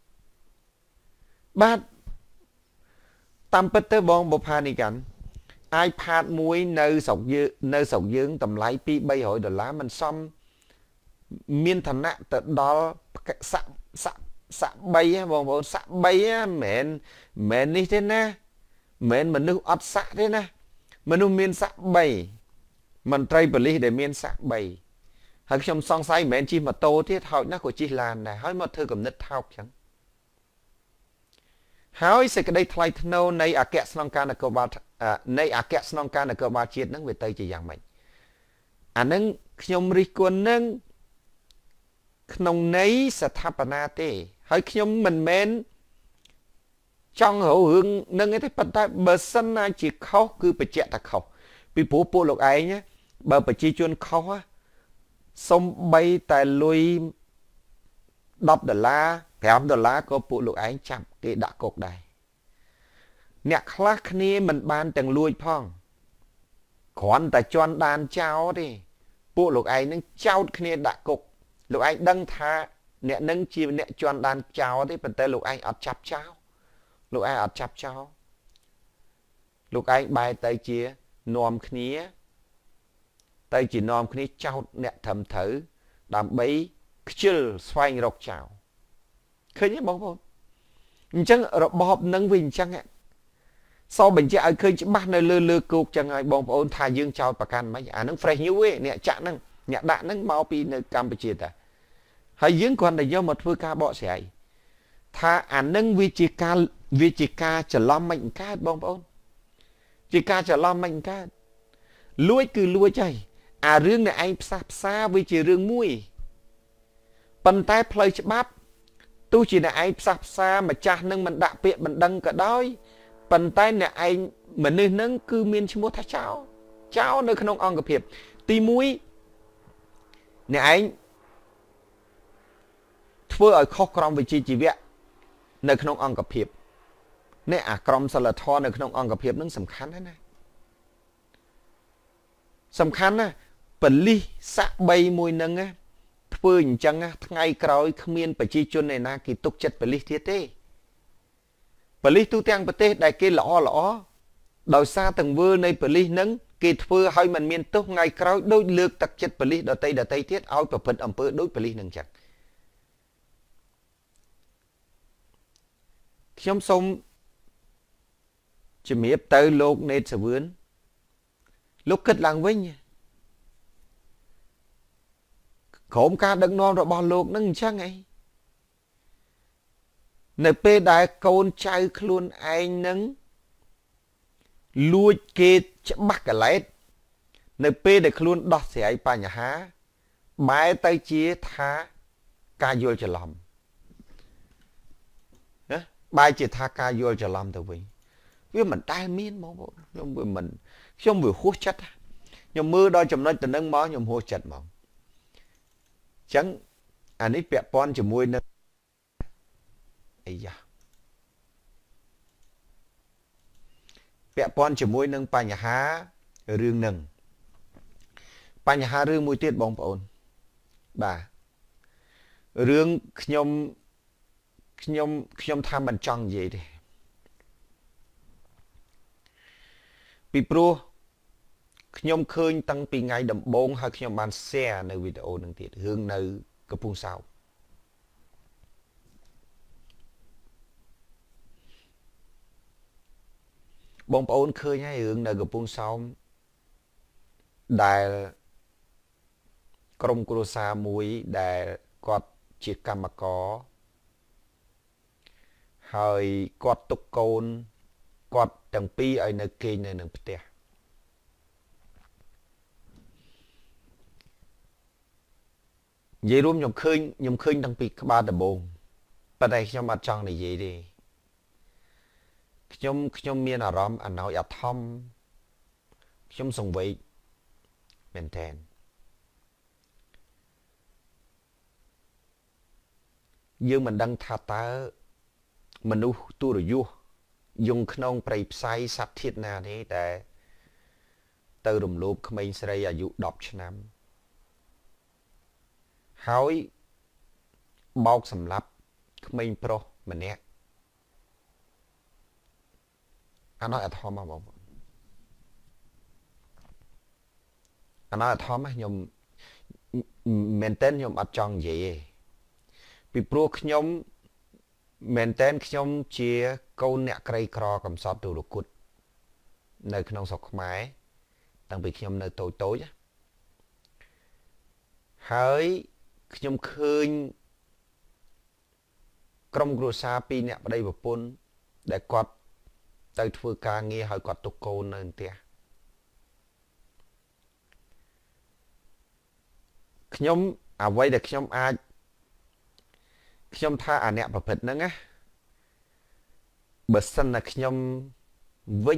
បាទតាមពិតទៅបងបុផានេះកាន់iPad មួយនៅស្រុកយើងនៅស្រុកយើងតម្លៃពីរបីរយដុល្លារមិនសមមានឋានៈទៅដល់សាក់សាក់សាក់បីបងប្អូនសាក់បីមិនមែនមិននេះទេណាមិនមនុស្សអត់សាក់ទេណាមនុស្សមានសាក់បីមន្ត្រីប៉ូលីសដែលមានសាក់បីហើយខ្ញុំសង្ស័យមិនមែនជិះម៉ូតូទៀតហើយណាក៏ជិះឡានដែរហើយមកធ្វើកំណត់ថោកចឹងហើយសេចក្តីថ្លៃថ្នូរនៃអគ្គស្នងការនគរបាលនៃអគ្គស្នងការនគរបាលជាតិហ្នឹងវាទៅជាយ៉ាងម៉េចអាហ្នឹងខ្ញុំរិះគន់នឹងក្នុងន័យស្ថាបនាទេហើយខ្ញុំមិនមែនចង់ររឿងនឹងទេប៉ុន្តែបើសិនណាជាខុសគឺបញ្ជាក់ថាខុសពីព្រោះពួកលោកឯងបើប្រជាជនខុសសំបីតែលុយដប់ដុល្លារប្រាំដុល្លារក៏ពួកលោកឯងចាប់គេដាក់គុកដែរអ្នកខ្លះគ្នាមិនបានទាំងលួចផងគ្រាន់តែជន់ដានចោលទេពួកលោកឯងនឹងចោតគ្នាដាក់គុកលោកឯងដឹងថាអ្នកនឹងជាអ្នកជន់ដានចោលទេប៉ុន្តែលោកឯងអត់ចាប់ចោលលោកឯងអត់ចាប់ចោលលោកឯងបែរទៅជានាំគ្នាទៅជានាំគ្នាចោតអ្នកត្រឹមត្រូវដើម្បីខ្ជិលស្វែងរកចោលឃើញទេបងប្អូនអញ្ចឹងរបបនឹងវាអញ្ចឹងសោបញ្ជាក់ឲ្យឃើញច្បាស់នៅលើលើគោកចឹងហើយបងប្អូនថាយើងចោតប្រកាន់មិនអានឹង fresh news ទេអ្នកចាក់ហ្នឹងអ្នកដាក់ហ្នឹងមកពីនៅកម្ពុជាតាហើយយើងគ្រាន់តែយកមកធ្វើការបកស្រាយថាអានឹងវាជាការវាជាការច្រឡំមិនកើតបងប្អូនជាការច្រឡំមិនកើតលួចគឺលួចហើយអារឿងអ្នកឯងផ្សះផ្សាវាជារឿងមួយប៉ុន្តែផ្លូវច្បាប់ទោះជាអ្នកឯងផ្សះផ្សាម្ចាស់នឹងមិនដាក់ពាក្យបណ្ដឹងក៏ដោយប៉ុន្តែអ្នកឯងមនុស្សនឹងគឺមានឈ្មោះថាចោលចោលនៅក្នុងអង្គភាពទីមួយអ្នកឯងធ្វើឲ្យខុសក្រមវិជ្ជាជីវៈនៅក្នុងអង្គភាពនេះអាក្រមសិលធម៌នៅក្នុងអង្គភាពនឹងសំខាន់ណាស់សំខាន់ណាស់ប៉ូលីសសាក់បីមួយនឹងធ្វើអញ្ចឹងថ្ងៃក្រោយគ្មានប្រជាជនឯណាគេទុកចិត្តប៉ូលីសទៀតទេប៉ូលីសទូទាំងប្រទេសដែលគេល្អល្អដោយសារទង្វើនៃប៉ូលីសនឹងគេធ្វើឲ្យมันមានទោសថ្ងៃក្រោយដូចលើកទឹកចិត្តប៉ូលីសដតីដតីទៀតឲ្យប្រព្រឹត្តអំពើដូចប៉ូលីសនឹងចឹងខ្ញុំសូមជំរាបទៅលោកណេតសាវឿនលោកគិតឡើងវិញក្រុមការដឹកនាំរបស់លោកនឹងអញ្ចឹងអីនៅពេលដែលកូនចៅខ្លួនឯងនឹងលួចគេច្បាស់កឡែតនៅពេលដែលខ្លួនដោះស្រាយបញ្ហាបែរទៅជាថាការយល់ច្រឡំណាបែរជាថាការយល់ច្រឡំទៅវិញវាមិនដែលមានបងប្អូនខ្ញុំវាមិនខ្ញុំវាហួសចិត្តខ្ញុំមើលដល់ចំណុចទៅនឹងមកខ្ញុំហួសចិត្តមកអញ្ចឹងអានេះពាក់ព័ន្ធជាមួយនឹងអីយ៉ាពាក់ព័ន្ធជាមួយនឹងបញ្ហារឿងនឹងបញ្ហារឿងមួយទៀតបងប្អូនបាទរឿងខ្ញុំខ្ញុំខ្ញុំថាមិនចង់និយាយទេពីព្រោះខ្ញុំឃើញតាំងពីថ្ងៃដំបូងហើយខ្ញុំបាន share នៅវីដេអូនឹងទៀតរឿងនៅកំពង់សោមបងប្អូនឃើញហើយរឿងនៅកំពង់សោមដែលក្រុមគ្រួសារមួយដែលគាត់ជាកម្មករហើយគាត់ទុកកូនគាត់ទាំងពីរឲ្យនៅគេងនៅនឹងផ្ទះនិយាយរួមខ្ញុំឃើញខ្ញុំឃើញតាំងពីក្បាលដំបូងប៉ុន្តែខ្ញុំអត់ចង់និយាយទេខ្ញុំខ្ញុំមានអារម្មណ៍អណោចអាធំខ្ញុំសង្វេគមែនតើយើងមិនដឹងថាតើមនុស្សទុរយុះយងក្នុងព្រៃផ្សៃសត្វធាតុណាទេតែទៅរំលោភក្មេងស្រីអាយុដប់ឆ្នាំហើយបោកសម្លាប់ក្មេងប្រុសម្នាក់អានោះអធមមកបងប្អូនអានោះអធមខ្ញុំមែនតើខ្ញុំអត់ចង់និយាយទេពីព្រោះខ្ញុំមែនតើខ្ញុំជាកូនអ្នកក្រីក្រកំសត់ទូរគុតនៅក្នុងស្រុកខ្មែរតាំងពីខ្ញុំនៅតូចតូចហើយខ្ញុំឃើញក្រុមគ្រួសារពីរអ្នកប្តីប្រពន្ធដែលគាត់ទៅធ្វើការងារហើយគាត់ទុកកូននៅផ្ទះខ្ញុំអ្វីដែលខ្ញុំអាចខ្ញុំថាអាអ្នកប្រព្រឹត្តហ្នឹងណាបើសិនណាខ្ញុំវិញ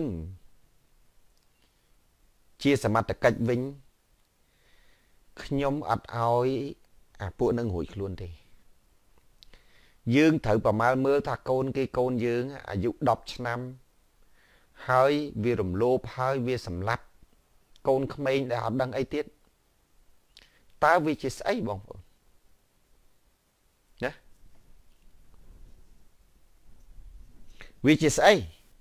ជាសមត្ថកិច្ចវិញខ្ញុំអត់ឲ្យអាពួកនឹងរួចខ្លួនទេយើងត្រូវប្រមាលមើលថាកូនគេកូនយើងអាយុដប់ឆ្នាំហើយវារំលោភហើយវាសម្លាប់កូនក្មេងដែលអត់ដឹងអីទៀតតើវាជាស្អីបងប្អូនណាវាជាស្អី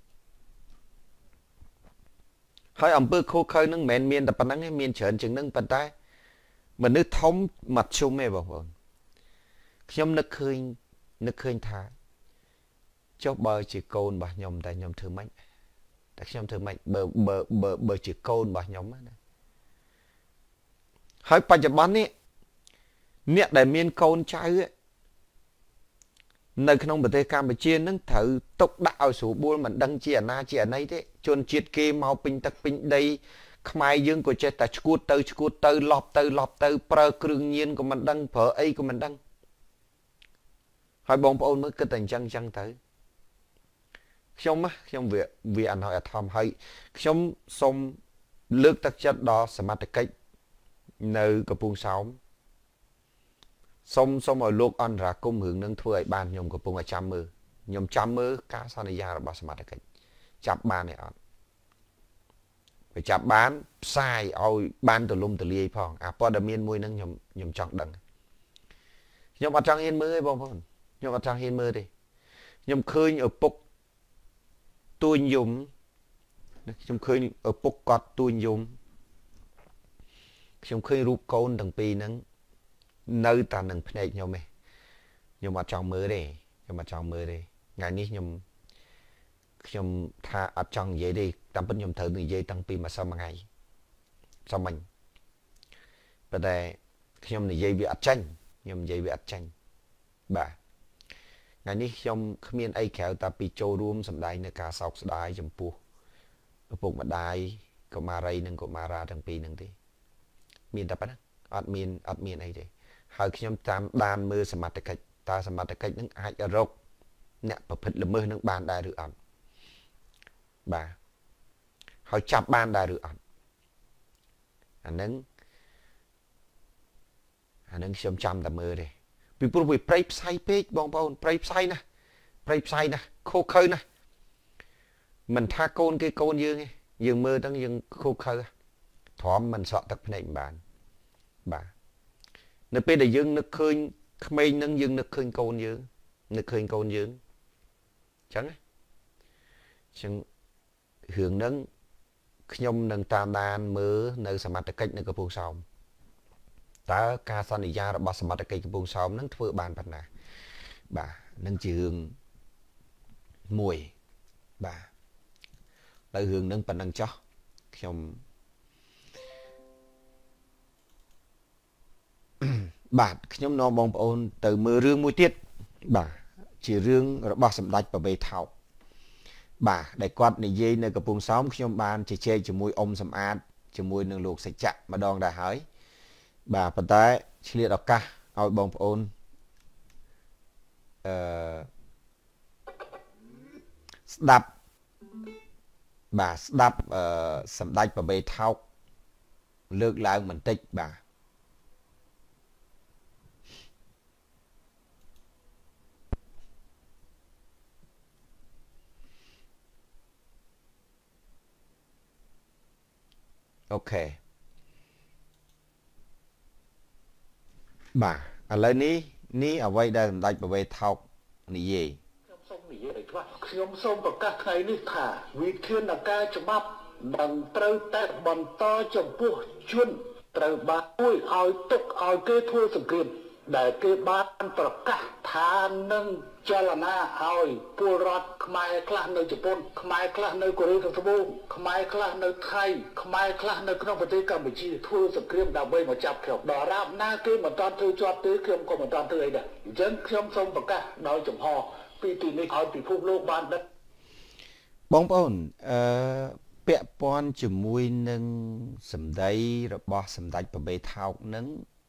ហើយអំពើខុសខើនឹងមិនមែនមានតែប៉ុណ្្នឹងទេមានច្រើនជាងនឹងប៉ុន្តែមនុស្សធំមកជុំទេបងប្អូនខ្ញុំនឹកឃើញនឹកឃើញថាចុះបើជាកូនរបស់ខ្ញុំតែខ្ញុំធ្វើម៉េចតែខ្ញុំធ្វើម៉េចបើបើបើបើជាកូនរបស់ខ្ញុំណាហើយបច្ចុប្បន្ននេះអ្នកដែលមានកូនចៅនៅក្នុងប្រទេសកម្ពុជានឹងត្រូវទុកដាក់ឲ្យស្រួលបួលមិនដឹងជាអាណាជាអាណីទេជនជាតិគេមកពេញទឹកពេញដីខ្មែរយើងក៏ចេះតែឈួតទៅឈួតទៅលប់ទៅលប់ទៅប្រើគ្រឿងញៀនក៏មិនដឹងប្រើអីក៏មិនដឹងហើយបងប្អូនមើលគិតតែអញ្ចឹងអញ្ចឹងទៅខ្ញុំខ្ញុំវាវាអណោចអាធំហើយខ្ញុំសូមលើកទឹកចិត្តដល់សមត្ថកិច្ចនៅកំពង់សោមសូមសូមឲ្យលោកអន្តរាគមន៍រឿងនឹងធ្វើឲ្យបានខ្ញុំកំពុងតែចាំមើលខ្ញុំចាំមើលការសន្យារបស់សមត្ថកិច្ចចាប់បានទេអត់បើចាប់បានផ្សាយឲ្យបានទូលំទូលាយផងអាព័ត៌មានមួយហ្នឹងខ្ញុំខ្ញុំចង់ដឹងខ្ញុំអត់ចង់ហ៊ានមើលទេបងប្អូនខ្ញុំអត់ចង់ហ៊ានមើលទេខ្ញុំឃើញឪពុកទួញយំខ្ញុំឃើញឪពុកគាត់ទួញយំខ្ញុំឃើញរូបកូនទាំងពីរហ្នឹងនៅតែនឹងភ្នែកខ្ញុំទេខ្ញុំអត់ចង់មើលទេខ្ញុំអត់ចង់មើលទេថ្ងៃនេះខ្ញុំខ្ញុំថាអត់ចង់និយាយទេតាមពិតខ្ញុំត្រូវនិយាយតាំងពីម្សិលមួយថ្ងៃសមមិញប៉ុន្តែខ្ញុំនិយាយវាអត់ចាញ់ខ្ញុំនិយាយវាអត់ចាញ់បាទថ្ងៃនេះខ្ញុំគ្មានអីក្រៅតែពីចូលរួមសម្ដែងនៅការសោកស្ដាយចំពោះឪពុកម្ដាយកុមារីនិងកុមារាទាំងពីរហ្នឹងទេមានតែប៉ុណ្ណាអត់មានអត់មានអីទេហើយខ្ញុំតាមដានមើលសមត្ថកិច្ចតើសមត្ថកិច្ចនឹងអាចរកអ្នកប្រព្រឹត្តល្មើសនឹងបានដែរឬអត់បាទហើយចាប់បានដែរឬអត់អានឹងអានឹងខ្ញុំចាំតែមើលទេពីព្រោះវាព្រៃផ្សៃពេកបងប្អូនព្រៃផ្សៃណាព្រៃផ្សៃណាខូខើណា mình tha côn cái côn dương dương mơ tăng dương khô khơ thóm mình sợ tập này bạn bà nơi bên đại dương nước khơi khơi nâng dương nước khơi côn dương nước khơi côn dương chẳng chẳng hướng nâng nhom nâng tam đàn mơ nơi sầm mặt cách nơi cái buồng sòng ta ca san đi ra bảo sầm mặt cái buồng sòng nâng thưa bàn phần này bà nâng trường mùi bà lại hướng nâng phần nâng cho nhom bà nhom nó bong ôn từ mưa rương mùi tiết bà chỉ rương bảo sầm đạch và bề thảo bà đại quạt này dây nơi cái buồng sóng nhom bàn chỉ chơi chỉ mùi ôm sầm ad chỉ mùi nâng luộc sạch chặt mà đòn đã hỏi bà phần tay chỉ liệt đọc ca ao bong ôn đập bà đập sầm đạch và bề thao lược lại mình tích bà ok bà à lấy ní ní ở đây đây đạch và bề thao này gì ខ្ញុំសូមប្រកាសថ្ងៃនេះថាវិធានការច្បាប់នឹងត្រូវតែបន្តចំពោះជនត្រូវបានជួយឲ្យទុកឲ្យគេធ្វើសង្គ្រាមដែលគេបានប្រកាសថានឹងចលនាឲ្យពលរដ្ឋខ្មែរខ្លះនៅជប៉ុនខ្មែរខ្លះនៅកូរ៉េខាងត្បូងខ្មែរខ្លះនៅថៃខ្មែរខ្លះនៅក្នុងប្រទេសកម្ពុជាធ្វើសង្គ្រាមដើម្បីមកចាប់ខ្ញុំដល់រាបណាគេមិនតាន់ធ្វើជាប់ទេខ្ញុំក៏មិនតាន់ធ្វើអីដែរអញ្ចឹងខ្ញុំសូមប្រកាសដោយចំហពីទីនេះឲ្យពិភពលោកបានដឹងបងប្អូនអឺពាក់ព័ន្ធជាមួយនឹងសម្ដីរបស់សម្ដេចប្របេថោកនឹង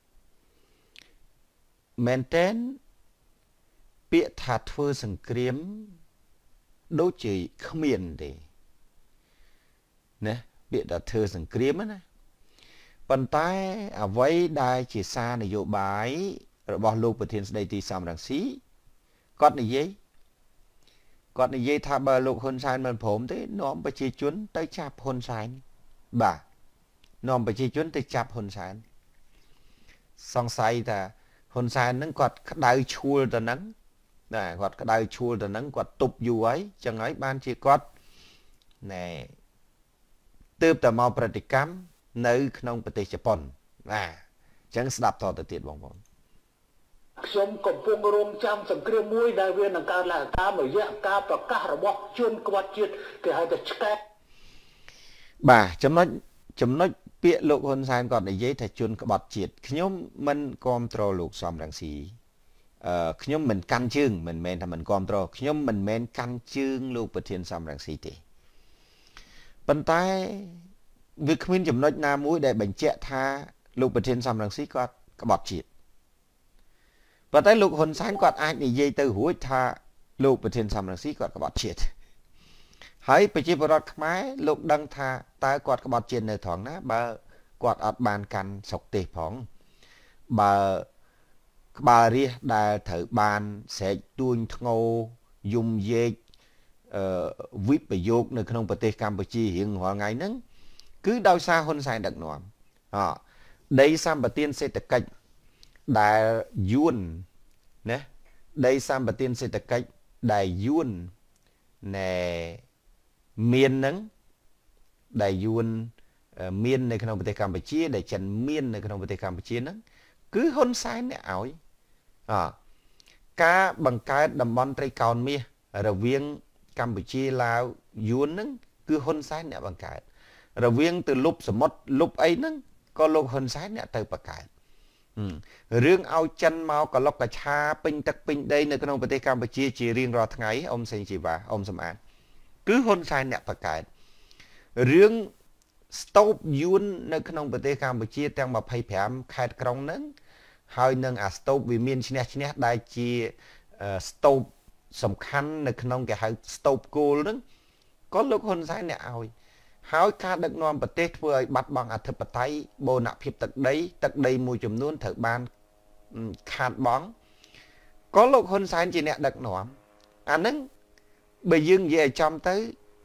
មែនតើពាក្យថាធ្វើសង្គ្រាមដូចជាគ្មានទេណាពាក្យថាធ្វើសង្គ្រាមណាប៉ុន្តែអ្វីដែលជាសារនយោបាយរបស់លោកប្រធានស្ដីទីសំរងស៊ីគាត់និយាយគាត់និយាយថាបើលោកហ៊ុនសែនមិនព្រមទេនាំប្រជាជនទៅចាប់ហ៊ុនសែនបាទនាំប្រជាជនទៅចាប់ហ៊ុនសែនសង្ស័យថាហ៊ុនសែនហ្នឹងគាត់ក្តៅឈួលទៅហ្នឹងណាគាត់ក្តៅឈួលទៅហ្នឹងគាត់ទប់យូរហើយចឹងហើយបានជាគាត់ណែទើបតែមកប្រតិកម្មនៅក្នុងប្រទេសជប៉ុនបាទចឹងស្ដាប់តទៅទៀតបងប្អូនខ្ញុំកំពុងរងចាំសង្គ្រាមមួយដែលវានឹងកើតឡើងតាមរយៈការប្រកាសរបស់ជនក្បត់ជាតិគេហៅថាឆ្កែបាទចំណុចចំណុចពាក្យលោកហ៊ុនសែនគាត់និយាយថាជនក្បត់ជាតិខ្ញុំមិនគ្រប់គ្រងលោកសំរងស៊ីអឺខ្ញុំមិនកាន់ជើងមិនមែនថាមិនគ្រប់គ្រងខ្ញុំមិនមែនកាន់ជើងលោកប្រធានសំរងស៊ីទេប៉ុន្តែវាគ្មានចំណុចណាមួយដែលបញ្ជាក់ថាលោកប្រធានសំរងស៊ីគាត់ក្បត់ជាតិប៉ុន្តែលោកហ៊ុនសែនគាត់អាចនិយាយទៅរួចថាលោកប្រធានសំរងស៊ីគាត់ក្បត់ជាតិហើយប្រជាពលរដ្ឋខ្មែរលោកដឹងថាតើគាត់ក្បត់ជាតិនៅត្រង់ណាបើគាត់អត់បានកាន់ស្រុកទេសផងបើក្បាលរាជដែលត្រូវបានស្រែកទួញធ្ងោយំយេកអឺវិបយោគនៅក្នុងប្រទេសកម្ពុជារៀងរាល់ថ្ងៃហ្នឹងគឺដោយសារហ៊ុនសែនដឹកនាំអដីសម្បត្តិសេដ្ឋកិច្ចដែលយួនណាដីសម្បត្តិសេដ្ឋកិច្ចដែលយួនណែមាននឹងដែលយួនមាននៅក្នុងប្រទេសកម្ពុជាដែលចិនមាននៅក្នុងប្រទេសកម្ពុជាហ្នឹងគឺហ៊ុនសែនអ្នកឲ្យអការបង្កើតតំបន់ត្រីកោណមាសរវាងកម្ពុជាឡាវយួនហ្នឹងគឺហ៊ុនសែនអ្នកបង្កើតរវាងទៅលុបសមុទ្រលុបអីហ្នឹងក៏លោកហ៊ុនសែនអ្នកទៅបង្កើតរឿងឲ្យចិនមកកលុកកឆាពេញទឹកពេញដីនៅក្នុងប្រទេសកម្ពុជាជារៀងរាល់ថ្ងៃអ៊ំសេងជីវ៉ាអ៊ំសំអាតគឺហ៊ុនសែនអ្នកបង្កើតរឿងស្តូបយួននៅក្នុងប្រទេសកម្ពុជាទាំងម្ភៃប្រាំខេត្តក្រុងហ្នឹងហើយនឹងអាស្តូបវាមានឈ្នះឈ្នះដែលជាស្តូបសំខាន់នៅក្នុងគេហៅស្តូបគោលហ្នឹងក៏លោកហ៊ុនសែនអ្នកឲ្យហើយការដឹកនាំប្រទេសធ្វើឲ្យបាត់បង់អធិបតេយ្យបូរណភាពទឹកដីទឹកដីមួយចំនួនត្រូវបានខាតបង់ក៏លោកហ៊ុនសែនជាអ្នកដឹកនាំអាហ្នឹងបើយើងនិយាយឲ្យចំទៅ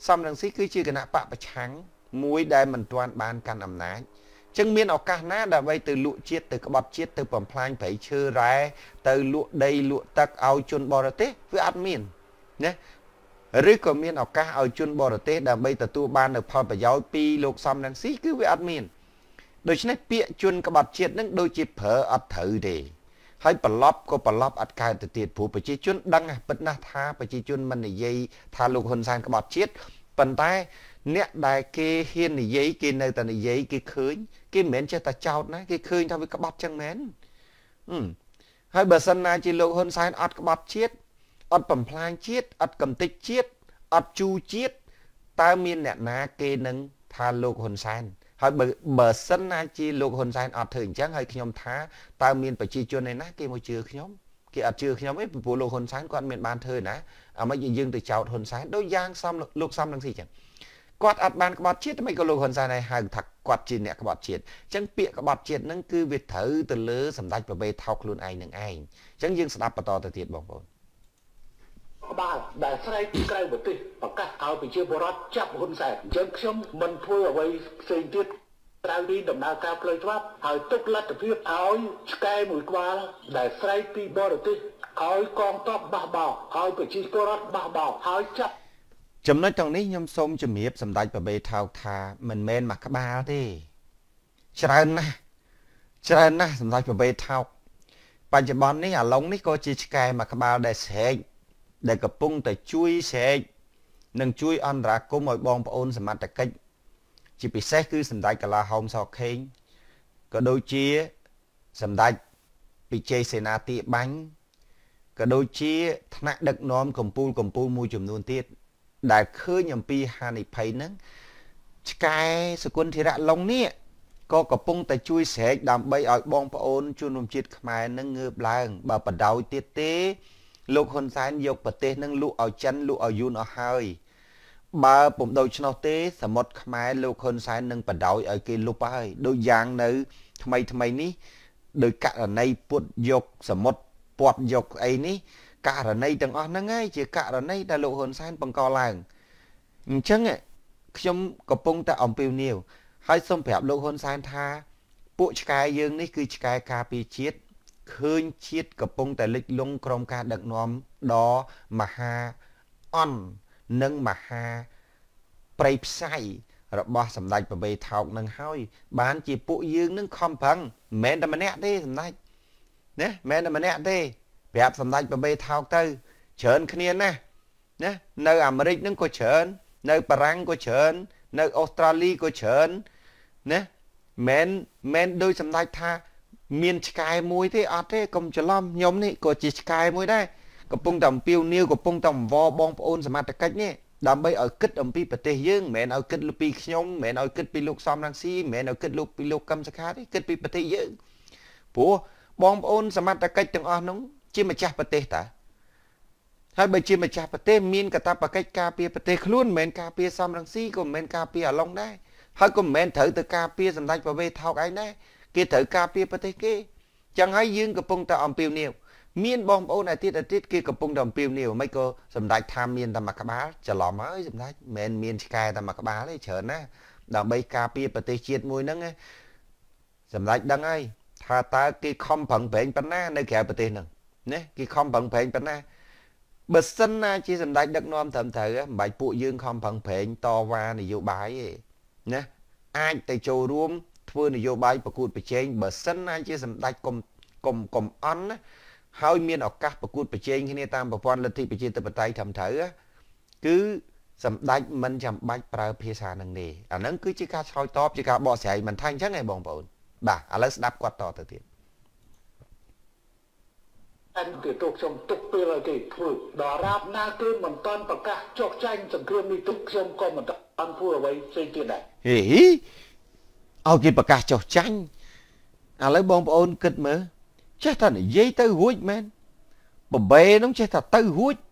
សំរងស៊ីគឺជាគណៈបកប្រឆាំងមួយដែលមិនទាន់បានកាន់អំណាចចឹងមានឱកាសណាដើម្បីទៅលក់ជាតិទៅក្បត់ជាតិទៅបំផ្លាញព្រៃឈើរ៉ែទៅលក់ដីលក់ទឹកឲ្យជនបរទេសវាអត់មានណាឬក៏មានឱកាសឲ្យជនបរទេសដើម្បីទទួលបាននូវផលប្រយោជន៍ពីលោកសំរងស៊ីគឺវាអត់មានដូច្នេះពាក្យជនក្បត់ជាតិនឹងដូចជាប្រើអត់ត្រូវទេហើយប្រឡប់ក៏ប្រឡប់អត់កើតទៅទៀតព្រោះប្រជាជនដឹងពិតណាស់ថាប្រជាជនមិននិយាយថាលោកហ៊ុនសែនក្បត់ជាតិប៉ុន្តែអ្នកដែលគេហ៊ាននិយាយគេនៅតែនិយាយគេឃើញគេមិនមែនចេះតែចោទណាគេឃើញថាវាក្បត់ចឹងមែនហើយបើសិនណាជាលោកហ៊ុនសែនអត់ក្បត់ជាតិអត់បំផ្លាញជាតិអត់កំទេចជាតិអត់ជូរជាតិតើមានអ្នកណាគេនឹងថាលោកហ៊ុនសែនហើយបើបើសិនណាជាលោកហ៊ុនសែនអត់ធ្វើអញ្ចឹងហើយខ្ញុំថាតើមានប្រជាជនឯណាគេមកជឿខ្ញុំគេអត់ជឿខ្ញុំទេព្រោះលោកហ៊ុនសែនគាត់មានបានធ្វើណាអាមិនយើងទៅចោទហ៊ុនសែនដូចយ៉ាងសំលោកសំរងស៊ីអញ្ចឹងគាត់អត់បានក្បត់ជាតិតែមិនក៏លោកហ៊ុនសែនឲ្យហៅថាគាត់ជាអ្នកក្បត់ជាតិអញ្ចឹងពាក្យក្បត់ជាតិហ្នឹងគឺវាត្រូវទៅលើសម្ដេចប្រវេថោកខ្លួនឯងនឹងឯងអញ្ចឹងយើងស្ដាប់បន្តទៅទៀតបងប្អូនក្បាលដែលស្រែកពីក្រៅប្រទេសប្រកាសឲ្យប្រជាពលរដ្ឋចាប់ហ៊ុនសែនអញ្ចឹងខ្ញុំមិនធ្វើអ្វីផ្សេងទៀតក្រៅពីដំណើរការផ្លូវច្បាប់ហើយទុកលទ្ធភាពឲ្យឆ្កែមួយក្បាលដែលស្រែកពីបរទេសឲ្យកងទ័ពបះបោរឲ្យប្រជាពលរដ្ឋបះបោរហើយចាប់ចំណុចទាំងនេះខ្ញុំសូមជម្រាបសម្ដេចប្រវេថោកថាមិនមែនមួយក្បាលទេច្រើនណាស់ច្រើនណាស់សម្ដេចប្រវេថោកបច្ចុប្បន្ននេះអាឡុងនេះក៏ជាឆ្កែមួយក្បាលដែលស្រែកដែលកំពុងតែជួយស្រែកនិងជួយអន្តរាគមន៍ឲ្យបងប្អូនសមត្ថកិច្ចជាពិសេសគឺសម្ដេចកលាហោមសខេងក៏ដូចជាសម្ដេចពិជ័យសេនាទីបាញ់ក៏ដូចជាថ្នាក់ដឹកនាំកម្ពុជាកម្ពុជាមួយចំនួនទៀតដែលឃើញអំពីហានិភ័យហ្នឹងឆ្កែសគុណធិរៈឡុងនេះក៏កំពុងតែជួយស្រែកដើម្បីឲ្យបងប្អូនជនរួមជាតិខ្មែរនឹងងើបឡើងបើបដ ாய் ទៀតទេលោកហ៊ុនសែនយកប្រទេសនឹងលក់ឲ្យចិនលក់ឲ្យយួនអស់ហើយបើពុំដូច្នោះទេសមុទ្រខ្មែរលោកហ៊ុនសែននឹងបដ ாய் ឲ្យគេលុបហើយដូចយ៉ាងនៅថ្មីថ្មីនេះដោយករណីពុតយកសមុទ្រពាត់យកអីនេះករណីទាំងអស់ហ្នឹងហើយជាករណីដែលលោកហ៊ុនសែនបង្កឡើងអញ្ចឹងខ្ញុំកំពុងតែអំពាវនាវហើយសូមប្រាប់លោកហ៊ុនសែនថាពួកឆ្កែយើងនេះគឺឆ្កែការពារជាតិឃើញជាតិកំពុងតែលិចលង់ក្រោមការដឹកនាំដ៏មហាអន់និងមហាប្រៃផ្សៃរបស់សម្ដេចប្រវេថោកនឹងហើយបានជាពួកយើងនឹងខំប្រឹងមិនមែនតែម្នាក់ទេសម្ដេចណាមិនមែនតែម្នាក់ទេប្រាប់សម្ដេចប្រវេថោកទៅច្រើនគ្នាណាណានៅអាមេរិកនឹងក៏ច្រើននៅបារាំងក៏ច្រើននៅអូស្ត្រាលីក៏ច្រើនណាមិនមិនដោយសម្ដេចថាមានឆ្កែមួយទេអត់ទេកុំច្រឡំខ្ញុំនេះក៏ជាឆ្កែមួយដែរកំពុងតែអំពាវនាវកំពុងតែអង្វរបងប្អូនសមត្ថកិច្ចនេះដើម្បីឲ្យគិតអំពីប្រទេសយើងមិនមែនឲ្យគិតពីខ្ញុំមិនមែនឲ្យគិតពីលោកសំរងស៊ីមិនមែនឲ្យគិតលោកពីលោកកឹមសុខាទេគិតពីប្រទេសយើងព្រោះបងប្អូនសមត្ថកិច្ចទាំងអស់នោះជាម្ចាស់ប្រទេសតើហើយបើជាម្ចាស់ប្រទេសមានកាតព្វកិច្ចការពារប្រទេសខ្លួនមិនមែនការពារសំរងស៊ីក៏មិនមែនការពារអាឡុងដែរហើយក៏មិនមែនត្រូវទៅការពារសម្ដេចប្រវេថោកឯងដែរគេត្រូវការពារប្រទេសគេចឹងហើយយើងកំពុងតែអំពាវនាវមានបងប្អូនឯទៀតឯទៀតគេកំពុងតែអំពាវនាវមិនក៏សម្ដេចថាមានតែមួយក្បាលច្រឡំហើយសម្ដេចមិនមែនមានឆ្កែតែមួយក្បាលទេច្រើនណាស់ដើម្បីការពារប្រទេសជាតិមួយហ្នឹងសម្ដេចដឹងហើយថាតើគេខំប្រឹងប្រែងប៉ុណ្ណានៅក្រៅប្រទេសហ្នឹងណាគេខំប្រឹងប្រែងប៉ុណ្ណាបើសិនណាជាសម្ដេចដឹកនាំត្រឹមត្រូវមិនបាច់ពួកយើងខំប្រឹងប្រែងតវ៉ានយោបាយទេណាអាចទៅចូលរួមធ្វើនយោបាយប្រកួតប្រជែងបើសិនណាជាសម្ដេចកុំកុំកុំអន់ណាហើយមានឱកាសប្រកួតប្រជែងគ្នាតាមប្រព័ន្ធលទ្ធិប្រជាធិបតេយ្យត្រឹមត្រូវគឺសម្ដេចមិនចាំបាច់ប្រើភាសានឹងទេអាហ្នឹងគឺជាការឆ្លើយតបជាការបកស្រាយមិនថាអញ្ចឹងឯងបងប្អូនបាទឥឡូវស្ដាប់គាត់តទៅទៀតអញគេទុកខ្ញុំទុកពេលឲ្យគេធ្វើដល់រាបណាគឺមិនតាន់ប្រកាសចុះចាញ់សង្គ្រាមនេះទុកខ្ញុំក៏មិនតាន់ធ្វើអ្វីផ្សេងទៀតដែរហេឲ្យគេប្រកាសចុះចាញ់ឥឡូវបងប្អូនគិតមើលចេះតែនិយាយទៅរួចមែនបបេនោះចេះតែទៅរួច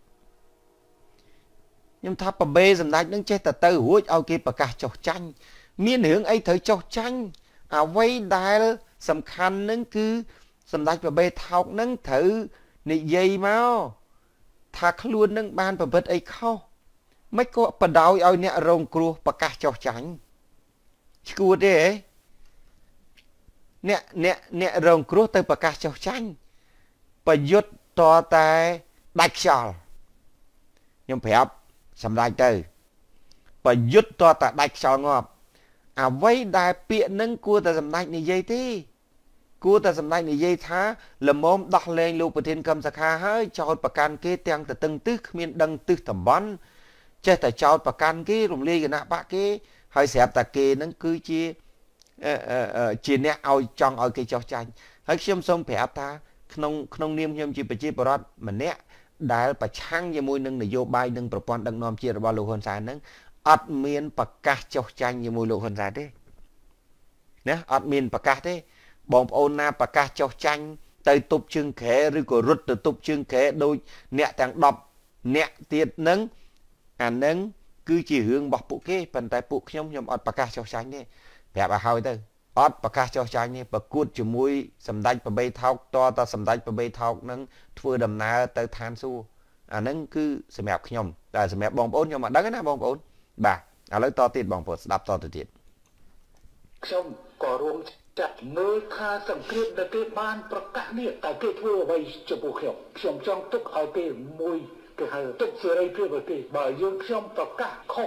ខ្ញុំថាបបេសម្ដេចនឹងចេះតែទៅរួចឲ្យគេប្រកាសចុះចាញ់មានរឿងអីត្រូវចុះចាញ់អ្វីដែលសំខាន់នឹងគឺសម្ដេចប្រវេថោកនឹងត្រូវនិយាយមកថាខ្លួននឹងបានប្រព្រឹត្តអីខុសមិនក៏បដ ாய் ឲ្យអ្នករងគ្រោះប្រកាសចោះចាញ់ឈួតទេហ៎អ្នកអ្នកអ្នករងគ្រោះទៅប្រកាសចោះចាញ់ប្រយុទ្ធតតែដាច់ខ្យល់ខ្ញុំប្រាប់សម្ដេចទៅប្រយុទ្ធតតែដាច់ខ្យល់ងាប់អ្វីដែលពាក្យនឹងគួរតែសម្ដេចនិយាយទេគួរតែសម្ដេចនិយាយថាលមមដោះលែងលោកប្រធានកឹមសុខាហើយចោតប្រកាន់គេទាំងទៅតឹងទឹះគ្មានដឹងទឹះតំបន់ចេះតែចោតប្រកាន់គេរំលាយគណៈបកគេហើយស្រាប់តែគេនឹងគឺជាជាអ្នកឲ្យចង់ឲ្យគេចោះចាញ់ហើយខ្ញុំសូមប្រាប់ថាក្នុងក្នុងនាមខ្ញុំជាប្រជាពលរដ្ឋម្នាក់ដែលប្រឆាំងជាមួយនឹងនយោបាយនិងប្រព័ន្ធដឹកនាំជាតិរបស់លោកហ៊ុនសែនហ្នឹងអត់មានប្រកាសចោះចាញ់ជាមួយលោកហ៊ុនសែនទេណាអត់មានប្រកាសទេបងប្អូនណាប្រកាសចោះចាញ់ទៅទប់ជើងក្រែឬក៏រត់ទៅទប់ជើងក្រែដោយអ្នកទាំងដប់អ្នកទៀតហ្នឹងអាហ្នឹងគឺជារឿងរបស់ពួកគេប៉ុន្តែពួកខ្ញុំខ្ញុំអត់ប្រកាសចោះចាញ់ទេប្រាប់ឲ្យហើយទៅអត់ប្រកាសចោះចាញ់ទេប្រកួតជាមួយសម្ដេចប្របីថោកតតសម្ដេចប្របីថោកហ្នឹងធ្វើដំណើរទៅឋានសួគ៌អាហ្នឹងគឺសម្រាប់ខ្ញុំតែសម្រាប់បងប្អូនខ្ញុំអត់ដឹងណាបងប្អូនបាទឥឡូវតទៀតបងប្អូនស្ដាប់តទៅទៀតខ្ញុំក៏រួមចាត់មើលថាសង្គ្រាមដែលគេបានប្រកាសនេះតើគេធ្វើអ្វីចំពោះខ្ញុំខ្ញុំចង់ទុកឲ្យគេមួយគេហៅទុកសេរីភាពឲ្យគេបើយើងខ្ញុំប្រកាសខុស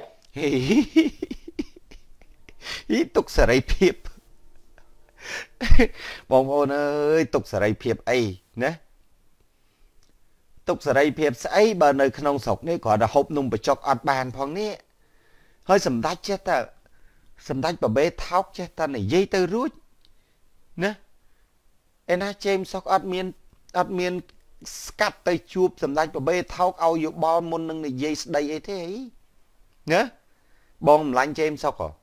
ហីទុកសេរីភាពបងប្អូនអើយទុកសេរីភាពអីណាទុកសេរីភាពស្អីបើនៅក្នុងស្រុកនេះគ្រាន់តែហូបនំបញ្ចុកអត់បានផងនេះហើយសម្ដេចចេះតែសម្ដេចប្របីថោកចេះតែនិយាយទៅរួចណាឯណាជេមសុកអត់មានអត់មានស្កាត់ទៅជួបសម្ដេចប្របីថោកឲ្យយោបល់មុននឹងនិយាយស្ដីអីទេអីណាបងម្លាញ់ជេមសុកហ៎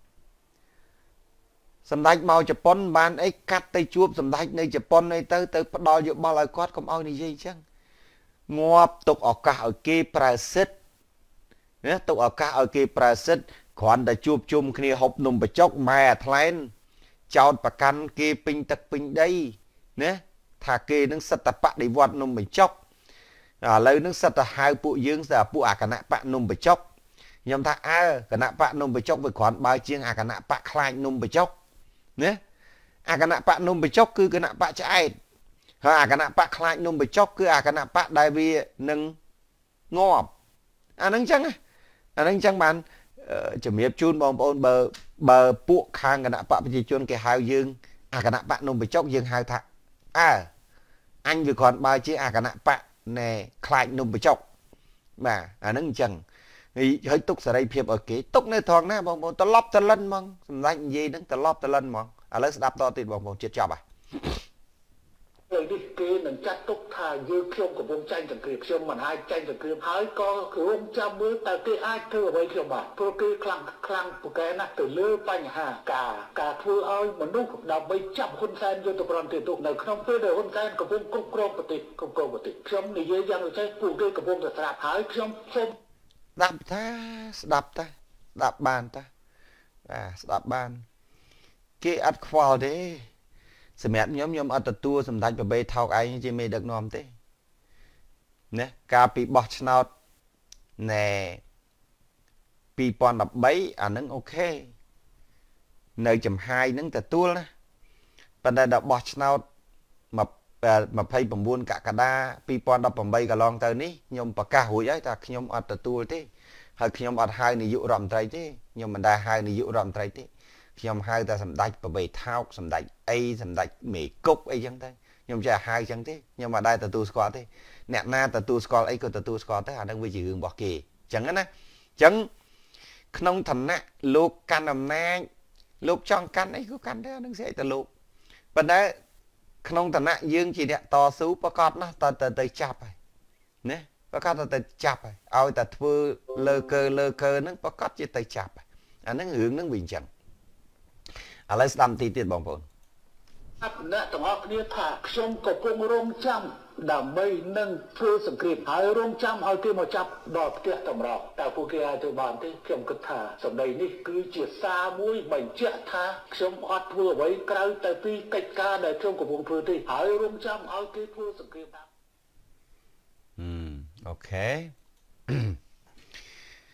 សម្ដេចមកជប៉ុនបានអីកាត់ទៅជួបសម្ដេចនៅជប៉ុនអីទៅទៅផ្ដល់យោបល់ឲ្យគាត់កុំឲ្យនិយាយអញ្ចឹងងាប់ទុកឱកាសឲ្យគេប្រើសិទ្ធណាទុកឱកាសឲ្យគេប្រើសិទ្ធគ្រាន់តែជួបជុំគ្នាហូបនំបញ្ចុកម៉ែអាថ្លែនចោតប្រកាន់គេពេញទឹកពេញដីណាថាគេនឹងសិទ្ធិបដិវត្តនំបញ្ចុកឥឡូវនឹងសិទ្ធិហៅពួកយើងស្អាពួកអាគណៈបកនំបញ្ចុកខ្ញុំថាអើគណៈបកនំបញ្ចុកវាគ្រាន់បើជាងអាគណៈបកខ្លាចនំបញ្ចុកណាអាគណៈបកនំបញ្ចុកគឺគណៈបកឆ្អែតហើយអាគណៈបកខ្លាចនំបញ្ចុកគឺអាគណៈបកដែលវានឹងងាប់អាហ្នឹងចឹងអាហ្នឹងចឹងបានជំរាបជូនបងប្អូនបើបើពួកខាងគណៈបកប្រជាជនគេហៅយើងអាគណៈបកនំបញ្ចុកយើងហៅថាអើអញវាគ្រាន់បើជាអាគណៈបកណែខ្លាចនំបញ្ចុកបាទអាហ្នឹងអញ្ចឹងហើយទុកសេរីភាពឲ្យគេទុកនៅត្រង់ណាបងប្អូនត្រឡប់តលិនហ្មងសម្ដេចនិយាយហ្នឹងត្រឡប់តលិនហ្មងឥឡូវស្ដាប់តទៀតបងប្អូនជិតចប់ហើយពេលនេះគេនឹងចាត់ទុកថាយើងខ្ញុំកំពុងចាញ់សង្គ្រាមខ្ញុំមិនអាចចាញ់សង្គ្រាមហើយក៏រងចាំមើលតើគេអាចធ្វើអ្វីខ្ញុំបាទព្រោះគេខ្លាំងខ្លាំងពូកែណាស់ទៅលើបញ្ហាការការធ្វើឲ្យមនុស្សដើម្បីចាប់ហ៊ុនសែនយកទៅប្រន្ទាទោសនៅក្នុងពេលដែលហ៊ុនសែនកំពុងគ្រប់គ្រងប្រទេសគ្រប់គ្រងប្រទេសខ្ញុំនិយាយយ៉ាងដូចពួកគេកំពុងតែស្រាប់ហើយខ្ញុំសូមស្ដាប់ថាស្ដាប់តាស្ដាប់បានតាបាទស្ដាប់បានគេអត់ខ្វល់ទេសម្រាប់ខ្ញុំខ្ញុំអត់ទទួលសម្ដេចប្របីថោកឯងជាមេដឹកនាំទេណាកាលពីបោះឆ្នោតណែពីរពាន់ដប់បីអាហ្នឹងអូខេនៅចំហាយហ្នឹងទទួលណាប៉ុន្តែដល់បោះឆ្នោតម្ភៃប្រាំបួនកក្កដាពីរពាន់ដប់ប្រាំបីកន្លងទៅនេះខ្ញុំប្រកាសរួចហើយថាខ្ញុំអត់ទទួលទេហើយខ្ញុំអត់ហៅនាយករដ្ឋមន្ត្រីទេខ្ញុំមិនដែលហៅនាយករដ្ឋមន្ត្រីទេខ្ញុំហៅតែសម្ដេចប្របីថោកសម្ដេចអីសម្ដេចមេគុកអីចឹងទៅខ្ញុំចេះហៅចឹងទេខ្ញុំមិនដែលទទួលស្គាល់ទេអ្នកណាទទួលស្គាល់អីក៏ទទួលស្គាល់ទៅអានឹងវាជារឿងរបស់គេចឹងណាចឹងក្នុងឋានៈលោកកាន់អំណាចលោកចង់កាន់អីក៏កាន់ដែរអានឹងស្អីទៅលោកប៉ុន្តែក្នុងឋានៈយើងជាអ្នកតស៊ូប្រកាសណាស់តើទៅទៅចាប់ហើយណាប្រកាសទៅចាប់ហើយឲ្យតែធ្វើលើកើលើកើហ្នឹងប្រកាសជាទៅចាប់អាហ្នឹងរឿងហ្នឹងវាអញ្ចឹងឥឡូវស្ដាប់ទីទៀតបងប្អូនអបអ្នកទាំងអស់គ្នាថាខ្ញុំកំពុងរងចាំដើម្បីនឹងធ្វើសង្គ្រាមហើយរងចាំឲ្យគេមកចាប់ដល់ផ្ទះតម្រោតើពួកគេអាចទៅបានទេខ្ញុំគិតថាសម្ដីនេះគឺជាសារមួយបញ្ជាក់ថាខ្ញុំអត់ធ្វើអ្វីក្រៅតែពីកិច្ចការដែលខ្ញុំកំពុងធ្វើទេហើយរងចាំឲ្យគេធ្វើសង្គ្រាមតាមអឺអូខេ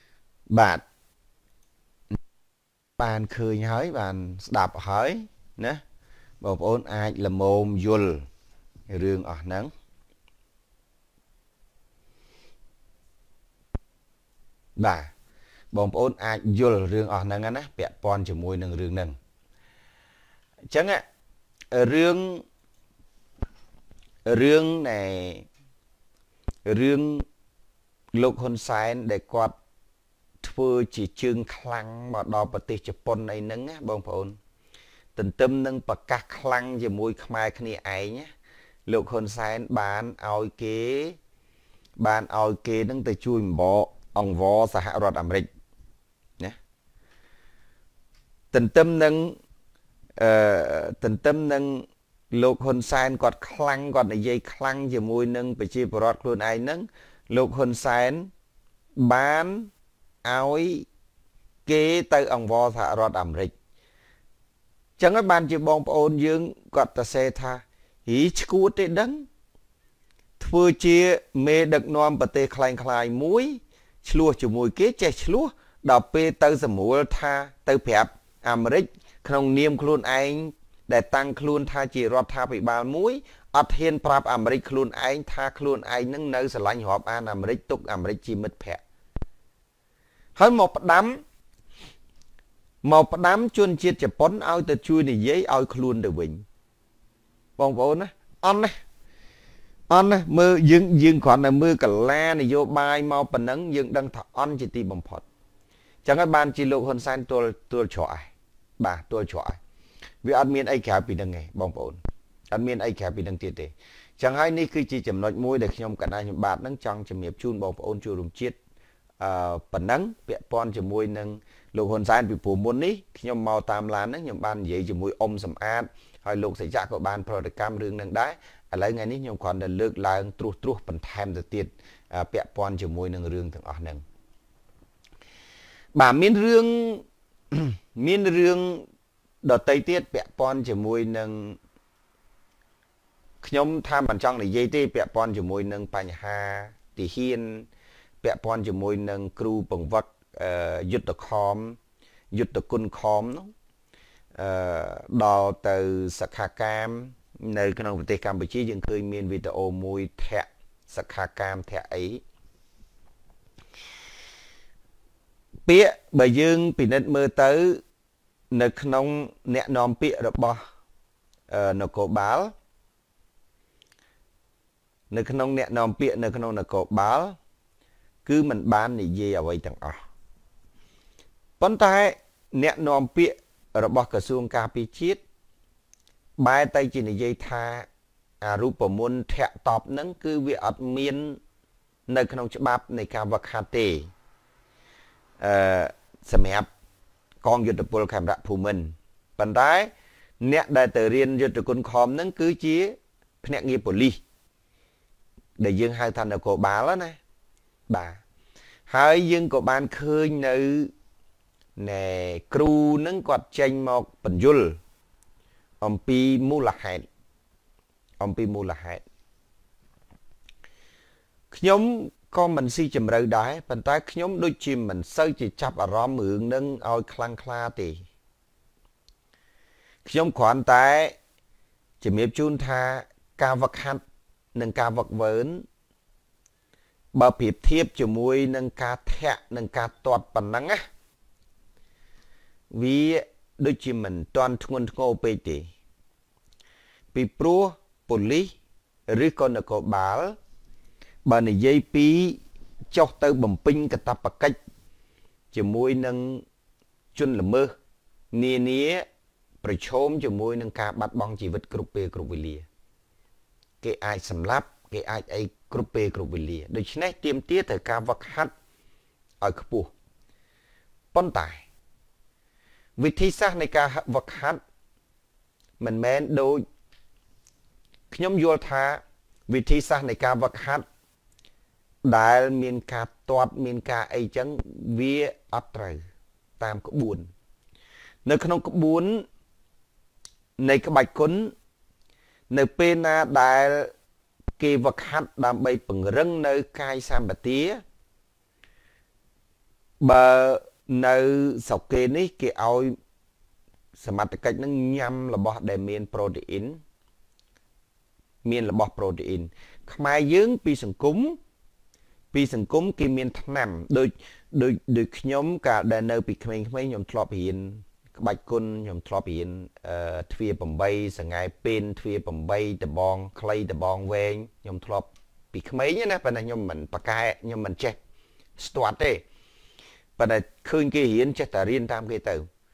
បាទបានឃើញហើយបានស្ដាប់ហើយណាបងប្អូនអាចលមមយល់រឿងអស់ហ្នឹងបាទបងប្អូនអាចយល់រឿងអស់ហ្នឹងណាពាក់ព័ន្ធជាមួយនឹងរឿងហ្នឹងអញ្ចឹងរឿងរឿងណែរឿងលោកហ៊ុនសែនដែលគាត់ធ្វើជាជើងខ្លាំងមកដល់ប្រទេសជប៉ុនអីហ្នឹងណាបងប្អូនទន្ទឹមនឹងប្រកាសខ្លាំងជាមួយខ្មែរគ្នាឯងលោកហ៊ុនសែនបានឲ្យគេបានឲ្យគេនឹងទៅជួយម្បកអង្វរសហរដ្ឋអាមេរិកណាទន្ទឹមនឹងអឺទន្ទឹមនឹងលោកហ៊ុនសែនគាត់ខ្លាំងគាត់និយាយខ្លាំងជាមួយនឹងប្រជាពលរដ្ឋខ្លួនឯងហ្នឹងលោកហ៊ុនសែនបានឲ្យគេទៅអង្វរសហរដ្ឋអាមេរិកចឹងហើយបានជាបងប្អូនយើងគាត់ទៅសេថាហីឈួតទេដឹងធ្វើជាមេដឹកនាំប្រទេសคล้ายៗមួយឆ្លោះជាមួយគេចេះឆ្លោះដល់ពេលទៅសម្រួលថាទៅប្រាប់អាមេរិកក្នុងនាមខ្លួនឯងដែលតាំងខ្លួនថាជារដ្ឋាភិបាលមួយអត់ហ៊ានប្រាប់អាមេរិកខ្លួនឯងថាខ្លួនឯងនឹងនៅស្រឡាញ់រាប់អានអាមេរិកទុកអាមេរិកជាមិត្តភក្តិហើយមកផ្ដាំមកផ្ដាំជនជាតិជប៉ុនឲ្យទៅជួយនិយាយឲ្យខ្លួនទៅវិញបងប្អូនណាអន់ណាអន់ណាមើលយើងយើងគ្រាន់តែមើលកលានយោបាយមកប៉ុណ្ណឹងយើងដឹងថាអន់ជាទីបំផុតចឹងហើយបានជាលោកហ៊ុនសែនទល់ទល់ច្រកឯងបាទទល់ច្រកឯងវាអត់មានអីក្រៅពីហ្នឹងទេបងប្អូនអត់មានអីក្រៅពីហ្នឹងទៀតទេចឹងហើយនេះគឺជាចំណុចមួយដែលខ្ញុំកណ្ដាលខ្ញុំបាទហ្នឹងចង់ជំរាបជូនបងប្អូនជួបរួមជាតិអឺប៉ុណ្ណឹងពាក់ព័ន្ធជាមួយនឹងលោកហ៊ុនសែនពីព្រោះមុននេះខ្ញុំមកតាមឡានហ្នឹងខ្ញុំបាននិយាយជាមួយអ៊ំសំអាតហើយលោកសច្ចៈក៏បានប្រតិកម្មរឿងហ្នឹងដែរឥឡូវថ្ងៃនេះខ្ញុំគ្រាន់តែលើកឡើងត្រួសត្រាសបន្ថែមទៅទៀតពាក់ព័ន្ធជាមួយនឹងរឿងទាំងអស់ហ្នឹងបាទមានរឿងមានរឿងដតីទៀតពាក់ព័ន្ធជាមួយនឹងខ្ញុំថាមិនចង់និយាយទេពាក់ព័ន្ធជាមួយនឹងបញ្ហាទាហានពាក់ព័ន្ធជាមួយនឹងគ្រូបង្វឹកយុទ្ធខមយុទ្ធគុណខមនោះអឺដល់ទៅសខាកាមនៅក្នុងប្រទេសកម្ពុជាយើងឃើញមានវីដេអូមួយធាក់សខាកាមធាក់អីពាក្យបើយើងពិនិត្យមើលទៅនៅក្នុងអ្នកនាំពាក្យរបស់នគរបាលនៅក្នុងអ្នកនាំពាក្យនៅក្នុងនគរបាលគឺមិនបាននិយាយអ្វីទាំងអស់ប៉ុន្តែអ្នកនាំពាក្យរបស់ក្រសួងការពារជាតិបែរទៅជានិយាយថាអារូបមន្តធាក់តបហ្នឹងគឺវាអត់មាននៅក្នុងច្បាប់នៃការវឹកហាត់ទេអឺសម្រាប់កងយុទ្ធពលខេមរៈភូមិន្ទប៉ុន្តែអ្នកដែលទៅរៀនយុទ្ធគុណខំហ្នឹងគឺជាភ្នាក់ងារប៉ូលីសដែលយើងហៅថានគរបាលណាបាទហើយយើងក៏បានឃើញនៅណែគ្រូហ្នឹងគាត់ចេញមកបញ្យលអំពីមូលហេតុអំពីមូលហេតុខ្ញុំក៏មិនស៊ីជម្រៅដែរប៉ុន្តែខ្ញុំដូចជាមិនសូវជាចាប់អារម្មណ៍រឿងនឹងឲ្យខ្លាំងក្លាទេខ្ញុំគ្រាន់តែជំរាបជូនថាការវឹកហាត់និងការវឹកវើបើប្រៀបធៀបជាមួយនឹងការធាក់និងការទាត់ប៉ុណ្ណឹងណាវាដូចជាមិនទាន់ធ្ងន់ធ្ងរពេកទេពីព្រោះប៉ូលីសឬក៏នគរបាលបើនិយាយពីចុះទៅបំពេញកាតព្វកិច្ចជាមួយនឹងជនល្មើសនានាប្រឈមជាមួយនឹងការបាត់បង់ជីវិតគ្រប់ពេលគ្រប់វេលាគេអាចសម្លាប់គេអាចអីគ្រប់ពេលគ្រប់វេលាដូច្នេះទាមទារត្រូវការវឹកហាត់ឲ្យខ្ពស់ប៉ុន្តែវិធីសាស្ត្រនៃការវឹកហាត់មិនមែនដូចខ្ញុំយល់ថាវិធីសាស្ត្រនៃការវឹកហាត់ដែលមានការទាត់មានការអីចឹងវាអត់ត្រូវតាមក្បួននៅក្នុងក្បួននៃក្បាច់គុណនៅពេលណាដែលគេវឹកហាត់ដើម្បីពង្រឹងនៅកាយសម្បទា bà nơi sọc kê ní cái aoสมรรถកិច្ចនឹងញ៉ាំរបស់ដែលមានប្រូតេអ៊ីនមានរបស់ប្រូតេអ៊ីនខ្មែរយើងពីសង្គមពីសង្គមគេមានថ្នាំដូចដូចដូចខ្ញុំកាលដែលនៅពីក្មេងៗខ្ញុំធ្លាប់រៀនក្បាច់គុណខ្ញុំធ្លាប់រៀនអឺទ្វារeightសង្ហែពេនទ្វារeightដបងខ្លីដបងវែងខ្ញុំធ្លាប់ពីក្មេងណាប៉ុន្តែខ្ញុំមិនប៉កែខ្ញុំមិនចេះស្ទាត់ទេប៉ុន្តែឃើញគេរៀនចេះតែរៀនតាមគេទៅ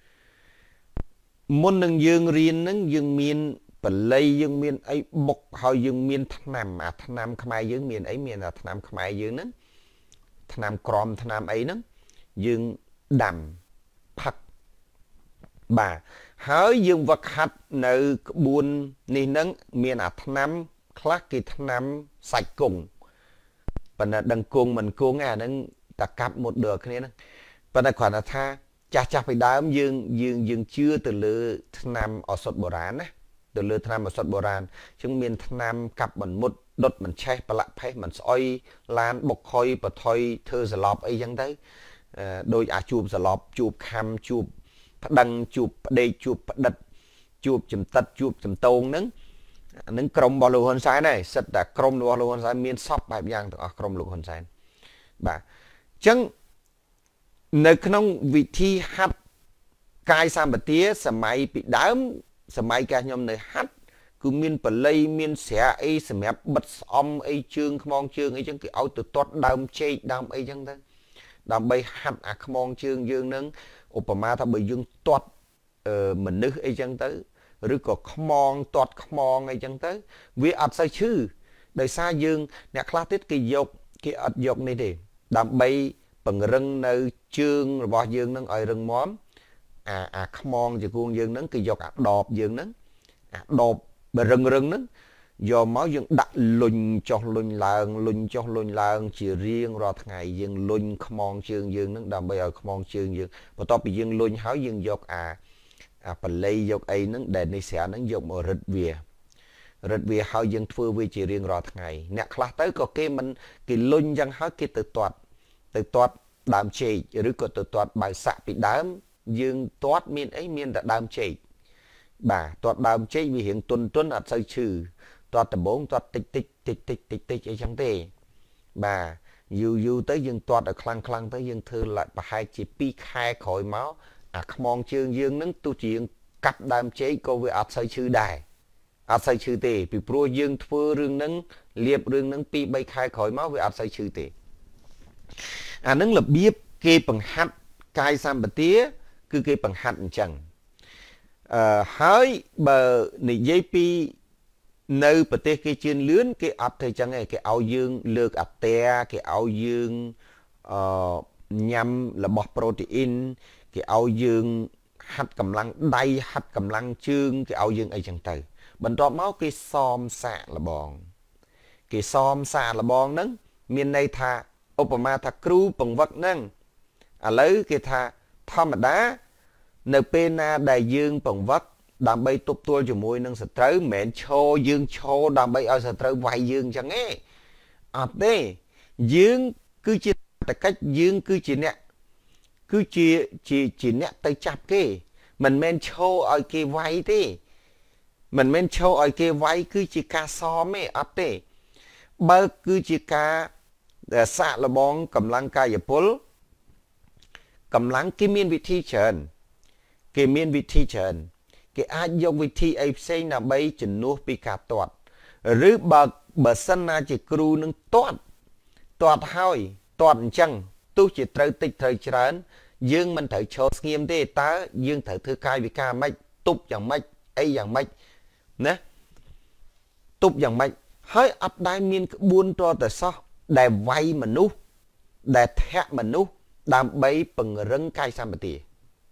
មុននឹងយើងរៀនហ្នឹងយើងមានបល័យយើងមានអីបុកហើយយើងមានថ្នាំអាថ្នាំខ្មែរយើងមានអីមានអាថ្នាំខ្មែរយើងហ្នឹងថ្នាំក្រមថ្នាំអីហ្នឹងយើងដាំផឹកបាទហើយយើងវឹកហាត់នៅក្បួននេះហ្នឹងមានអាថ្នាំខ្លះគេថ្នាំសាច់គង់ប៉ុន្តែដឹងគង់មិនគង់អាហ្នឹងតែកាប់មុតដល់គ្នាហ្នឹងប៉ុន្តែគ្រាន់តែថាចាស់ចាស់ពីដើមយើងយើងយើងជឿទៅលើថ្នាំឱសថបុរាណណាទៅលើថ្នាំឱសថបុរាណអញ្ចឹងមានថ្នាំកាប់បន្មុតដុតមិនឆេះប្រឡាក់ផេះមិនស្អុយឡានបុកខុយបថុយធ្វើសឡប់អីចឹងទៅដោយអាជួបសឡប់ជួបខំជួបប្តឹងជួបផ្ដេកជួបផ្ដិតជួបចំតិតជួបចំតងហ្នឹងអានឹងក្រុមរបស់លោកហ៊ុនសែនហើយសិតតែក្រុមរបស់លោកហ៊ុនសែនមានសពបែបយ៉ាងទាំងអស់ក្រុមលោកហ៊ុនសែនបាទអញ្ចឹងនៅក្នុងវិធីហាត់កាយសម្បទាសម័យពីដើមសម័យកាលខ្ញុំនៅហាត់គឺមានបល័យមានស្រាអីសម្រាប់បិទស្អំអីជើងខ្មងជើងអីចឹងគេឲ្យទៅទាត់ដើមចេកដើមអីចឹងទៅដើម្បីហាត់អាខ្មងជើងយើងនឹងឧបមាថាបើយើងទាត់មនុស្សអីចឹងទៅឬក៏ខ្មងទាត់ខ្មងអីចឹងទៅវាអត់សូវឈឺដោយសារយើងអ្នកខ្លះទៀតគេយកគេអត់យកនេះទេដើម្បីពង្រឹងនៅជើងរបស់យើងនឹងឲ្យរឹងមាំអាអាខ្មងជង្គង់យើងនឹងគេយកអាដបយើងនឹងអាដបបើរឹងរឹងនឹងយកមកយើងដាក់លុញចុះលុញឡើងលុញចុះលុញឡើងជារៀងរាល់ថ្ងៃយើងលុញខ្មងជើងយើងនឹងដើម្បីឲ្យខ្មងជើងយើងបន្ទាប់ពីយើងលុញហើយយើងយកអាអាបល័យយកអីនឹងដែលនេះស្រានឹងយកមករឹតវារឹតវាហើយយើងធ្វើវាជារៀងរាល់ថ្ងៃអ្នកខ្លះទៅក៏គេមិនគេលុញចឹងហើយគេទៅទាត់ទៅទាត់ដើមចេកឬក៏ទៅទាត់បៅសាក់ពីដើមយើងទាត់មានអីមានតែដើមចេកបាទទាត់ដើមចេកវារៀងទុនទុនអត់សូវឈឺទាត់ដំបងទាត់តិចតិចតិចតិចតិចតិចអីចឹងទេបាទយូរយូរទៅយើងទាត់ឲ្យខ្លាំងខ្លាំងទៅយើងធ្វើlạiប្រហែលជាtwoខែក្រោយមកអាខ្មងជើងយើងនឹងទោះជាយើងកាប់ដើមចេកក៏វាអត់សូវឈឺដែរអត់សូវឈឺទេពីព្រោះយើងធ្វើរឿងហ្នឹងលាបរឿងហ្នឹងtwo threeខែក្រោយមកវាអត់សូវឈឺទេអានឹងរបៀបគេបង្ហាត់កាយសម្បទាគឺគេបង្ហាត់អញ្ចឹងអឺហើយបើនិយាយពីនៅប្រទេសគេជឿនលឿនគេអត់ធ្វើអញ្ចឹងទេគេឲ្យយើងលើកអាទែគេឲ្យយើងអឺញ៉ាំរបស់ប្រូតេអ៊ីនគេឲ្យយើងហាត់កម្លាំងដៃហាត់កម្លាំងជើងគេឲ្យយើងអីចឹងទៅបន្ទាប់មកគេសមសាកលបងគេសមសាកលបងហ្នឹងមានន័យថាឧបមាថាគ្រូបង្វឹកហ្នឹងឥឡូវគេថាធម្មតានៅពេលណាដែលយើងបង្វឹកដើម្បីទប់ទល់ជាមួយនឹងសត្រូវមិនមែនឈរយើងឈរដើម្បីឲ្យសត្រូវវាយយើងចឹងទេអត់ទេយើងគឺជាតកិច្ចយើងគឺជាអ្នកគឺជាជាជាអ្នកទៅចាប់គេមិនមែនឈរឲ្យគេវាយទេមិនមែនឈរឲ្យគេវាយគឺជាការសមទេអត់ទេបើគឺជាការសាកល្បងកម្លាំងកាយពលកម្លាំងគេមានវិធីច្រើនគេមានវិធីច្រើនគេអាចយកវិធីអីផ្សេងដើម្បីជំនួសពីការទាត់ឬបើបើសិនណាជាគ្រូនឹងទាត់ទាត់ហើយទាត់អញ្ចឹងទោះជាត្រូវតិចត្រូវច្រើនយើងមិនត្រូវឈរស្ងៀមទេតើយើងត្រូវធ្វើកាយវិការម៉េចទប់យ៉ាងម៉េចអីយ៉ាងម៉េចណាទប់យ៉ាងម៉េចហើយអត់ដែលមានក្បួនតតែសោះដែលវាយមនុស្សដែលធាក់មនុស្សដើម្បីពង្រឹងកាយសម្បទា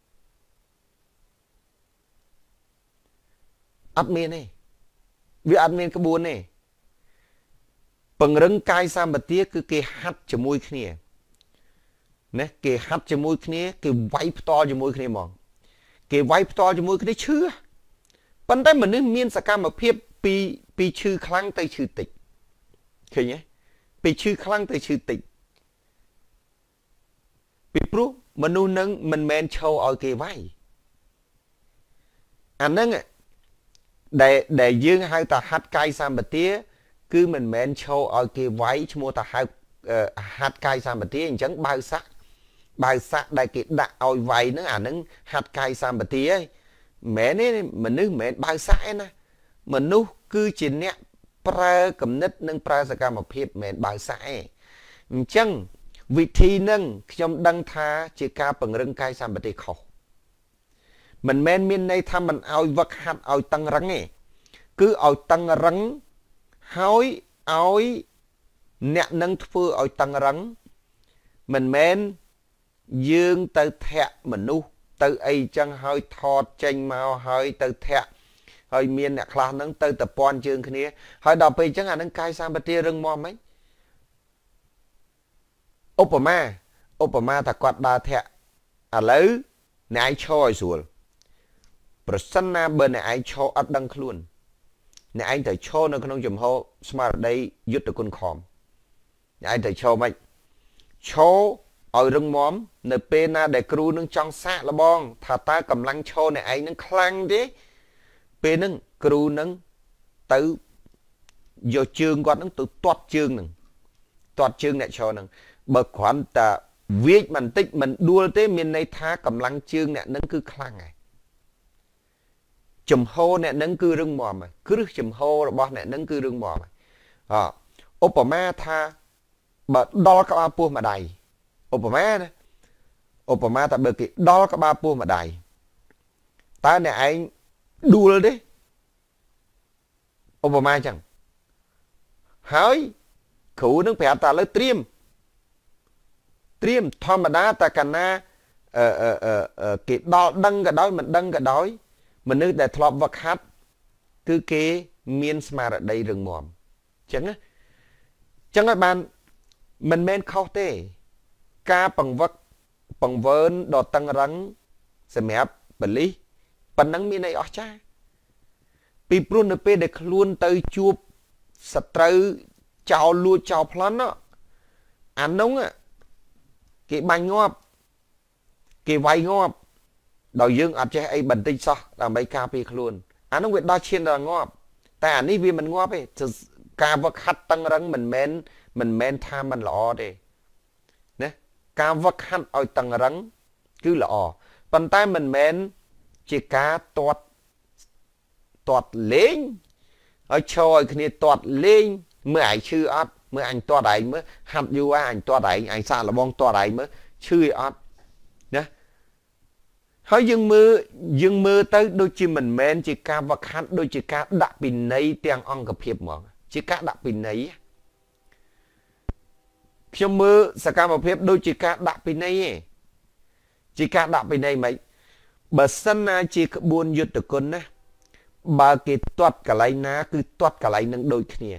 អត់មានទេវាអត់មានក្បួនទេពង្រឹងកាយសម្បទាគឺគេហាត់ជាមួយគ្នាណាគេហាត់ជាមួយគ្នាគេវាយផ្ទាល់ជាមួយគ្នាហ្មងគេវាយផ្ទាល់ជាមួយគ្នាឈឺប៉ុន្តែមនុស្សមានសកម្មភាពពីពីឈឺខ្លាំងទៅឈឺតិចឃើញទេពីឈឺខ្លាំងទៅឈឺតិចពីព្រោះមនុស្សនឹងមិនមែនឈរឲ្យគេវាយអាហ្នឹងដែលដែលយើងហៅថាហាត់កាយសម្បទាគឺមិនមែនឈរឲ្យគេវាយឈ្មោះថាហៅហាត់កាយសម្បទាអញ្ចឹងបើសាក់បើសាក់ដែលគេដាក់ឲ្យវាយហ្នឹងអាហ្នឹងហាត់កាយសម្បទាហើយមិនមែនទេមនុស្សមិនមែនបើសាក់ឯណាមនុស្សគឺជាអ្នកប្រើគំនិតនិងប្រើសកម្មភាពមិនមែនបើសាក់ឯងអញ្ចឹងវិធីហ្នឹងខ្ញុំដឹងថាជាការពង្រឹងកាយសម្បទាខុសមិនមែនមានន័យថាមិនឲ្យវឹកហាត់ឲ្យតឹងរឹងទេគឺឲ្យតឹងរឹងហើយឲ្យអ្នកនឹងធ្វើឲ្យតឹងរឹងមិនមែនយើងទៅធាក់មនុស្សទៅអីចឹងហើយថតចេញមកហើយទៅធាក់ហើយមានអ្នកខ្លះហ្នឹងទៅតពាន់ជើងគ្នាហើយដល់ពេលចឹងអានឹងកាយសម្បទារឹងមាំហ្មងឧបមាឧបមាថាគាត់ដើរធាក់ឥឡូវអ្នកឯងឈរឲ្យស្រួលប្រសិនណាបើអ្នកឯងឈរអត់ដឹងខ្លួនអ្នកឯងត្រូវឈរនៅក្នុងចំហស្មារតីយុទ្ធគុណខំអ្នកឯងត្រូវឈរមិនឈរឲ្យរឹងមាំនៅពេលណាដែលគ្រូនឹងចង់សាកល្បងថាតើកម្លាំងឈរអ្នកឯងនឹងខ្លាំងទេពេលហ្នឹងគ្រូនឹងទៅយកជើងគាត់នឹងទៅទាត់ជើងនឹងទាត់ជើងអ្នកឈរនឹងបើគ្រាន់តែវាចបន្តិចមិនដួលទេមានន័យថាកម្លាំងជើងអ្នកនឹងគឺខ្លាំងហើយចំហអ្នកនឹងគឺរឹងមាំហើយគ្រឹះចំហរបស់អ្នកនឹងគឺរឹងមាំហើយអឧបមាថាបើដល់ក្បាលពោះម្ដាយឧបមាណាឧបមាថាបើគេដល់ក្បាលពោះម្ដាយតើអ្នកឯងដួលទេឧបមាចឹងហើយគ្រូនឹងប្រាប់ថាឥឡូវត្រៀមត្រៀមធម្មតាតែកាលណាអឺអឺគេដល់ដឹងក៏ដោយមិនដឹងក៏ដោយមនុស្សដែលធ្លាប់វឹកហាត់គឺគេមានស្មារតីរឹងមាំអញ្ចឹងណាអញ្ចឹងហើយបានមិនមែនខុសទេការបង្វឹកបង្វើនដ៏តឹងរឹងសម្រាប់បលិសប៉ុណ្ណឹងមានន័យអស្ចារ្យពីព្រោះនៅពេលដែលខ្លួនទៅជួបសត្រូវចោលលួចចោលប្លន់អានោះគេបាញ់ងាប់គេវាយងាប់ដោយយើងអត់ចេះអីបន្តិចសោះដើម្បីការពារខ្លួនអានោះវាដល់ឈានដល់ងាប់តែអានេះវាមិនងាប់ទេការវឹកហាត់តឹងរឹងមិនមែនមិនមែនថាมันល្អទេណាការវឹកហាត់ឲ្យតឹងរឹងគឺល្អប៉ុន្តែមិនមែនជាការទាត់ទាត់លេងឲ្យឈរឲ្យគ្នាទាត់លេងមើលឯងឈឺអត់មើលអញទាត់ឯងមើលហាត់យូរហើយអញទាត់ឯងអញសាកល្បងទាត់ឯងមើលឈឺអត់ណាហើយយើងមើលយើងមើលទៅដូចជាមិនមែនជាការវឹកហាត់ដូចជាការដាក់ពិន័យទាំងអង្គភាពហ្មងជាការដាក់ពិន័យខ្ញុំមើលសកម្មភាពដូចជាការដាក់ពិន័យឯងជាការដាក់ពិន័យមិនបើសិនណាជាក្បួនយុទ្ធគុណណាបើគេទាត់កន្លែងណាគឺទាត់កន្លែងនឹងដូចគ្នា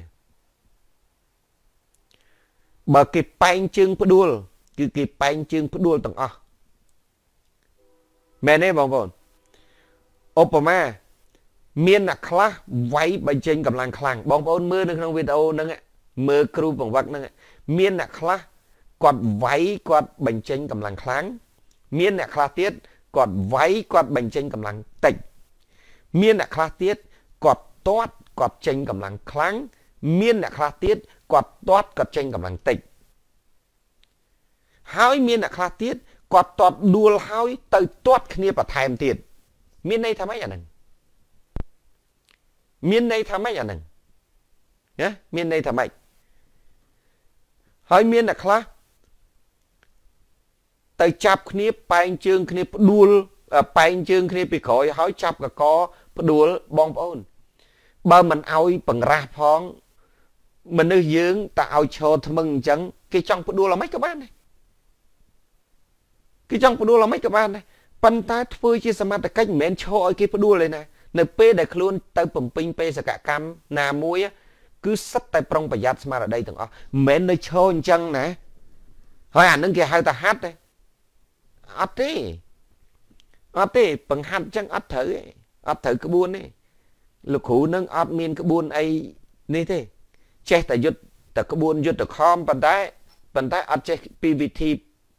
បើគេប៉ែងជើងផ្ដួលគឺគេប៉ែងជើងផ្ដួលទាំងអស់មែនទេបងប្អូនឧបមាមានអ្នកខ្លះវាយបញ្ចេញកម្លាំងខ្លាំងបងប្អូនមើលនៅក្នុងវីដេអូហ្នឹងមើលគ្រូបង្វឹកហ្នឹងមានអ្នកខ្លះគាត់វាយគាត់បញ្ចេញកម្លាំងខ្លាំងមានអ្នកខ្លះទៀតគាត់វាយគាត់បញ្ចេញកម្លាំងតិចមានអ្នកខ្លះទៀតគាត់ទាត់គាត់ចេញកម្លាំងខ្លាំងមានអ្នកខ្លះទៀតគាត់ទាត់គាត់ចេញកម្លាំងតិចហើយមានអ្នកខ្លះទៀតគាត់ទាត់ដួលហើយទៅទាត់គ្នាបន្ថែមទៀតមានន័យថាម៉េចអាហ្នឹងមានន័យថាម៉េចអាហ្នឹងណាមានន័យថាម៉េចហើយមានអ្នកខ្លះទៅចាប់គ្នាប៉ែងជើងគ្នាផ្ដួលប៉ែងជើងគ្នាពីក្រោយហើយចាប់កកផ្ដួលបងប្អូនបើមិនឲ្យបង្រាស់ផងមនុស្សយើងតែឲ្យឈរថ្មឹងអញ្ចឹងគេចង់ផ្ដួលអ្ហ្មិចក៏បានដែរគេចង់ផ្ដួលអ្ហ្មិចក៏បានដែរប៉ុន្តែធ្វើជាសមត្ថកិច្ចមិនមែនឈរឲ្យគេផ្ដួលទេណានៅពេលដែលខ្លួនទៅបំពេញបេសកកម្មណាមួយគឺសិតតែប្រុងប្រយ័ត្នស្មារតីទាំងអស់មិនមែននៅឈរអញ្ចឹងណាហើយអានឹងគេហៅថាហាត់ទេអត់ទេអត់ទេបង្ហាត់អញ្ចឹងអត់ត្រូវទេអត់ត្រូវក្បួនទេលោកគ្រូនឹងអត់មានក្បួនអីនេះទេចេះតែយុទ្ធតែក្បួនយុទ្ធខំប៉ុន្តែប៉ុន្តែអត់ចេះពីវិធី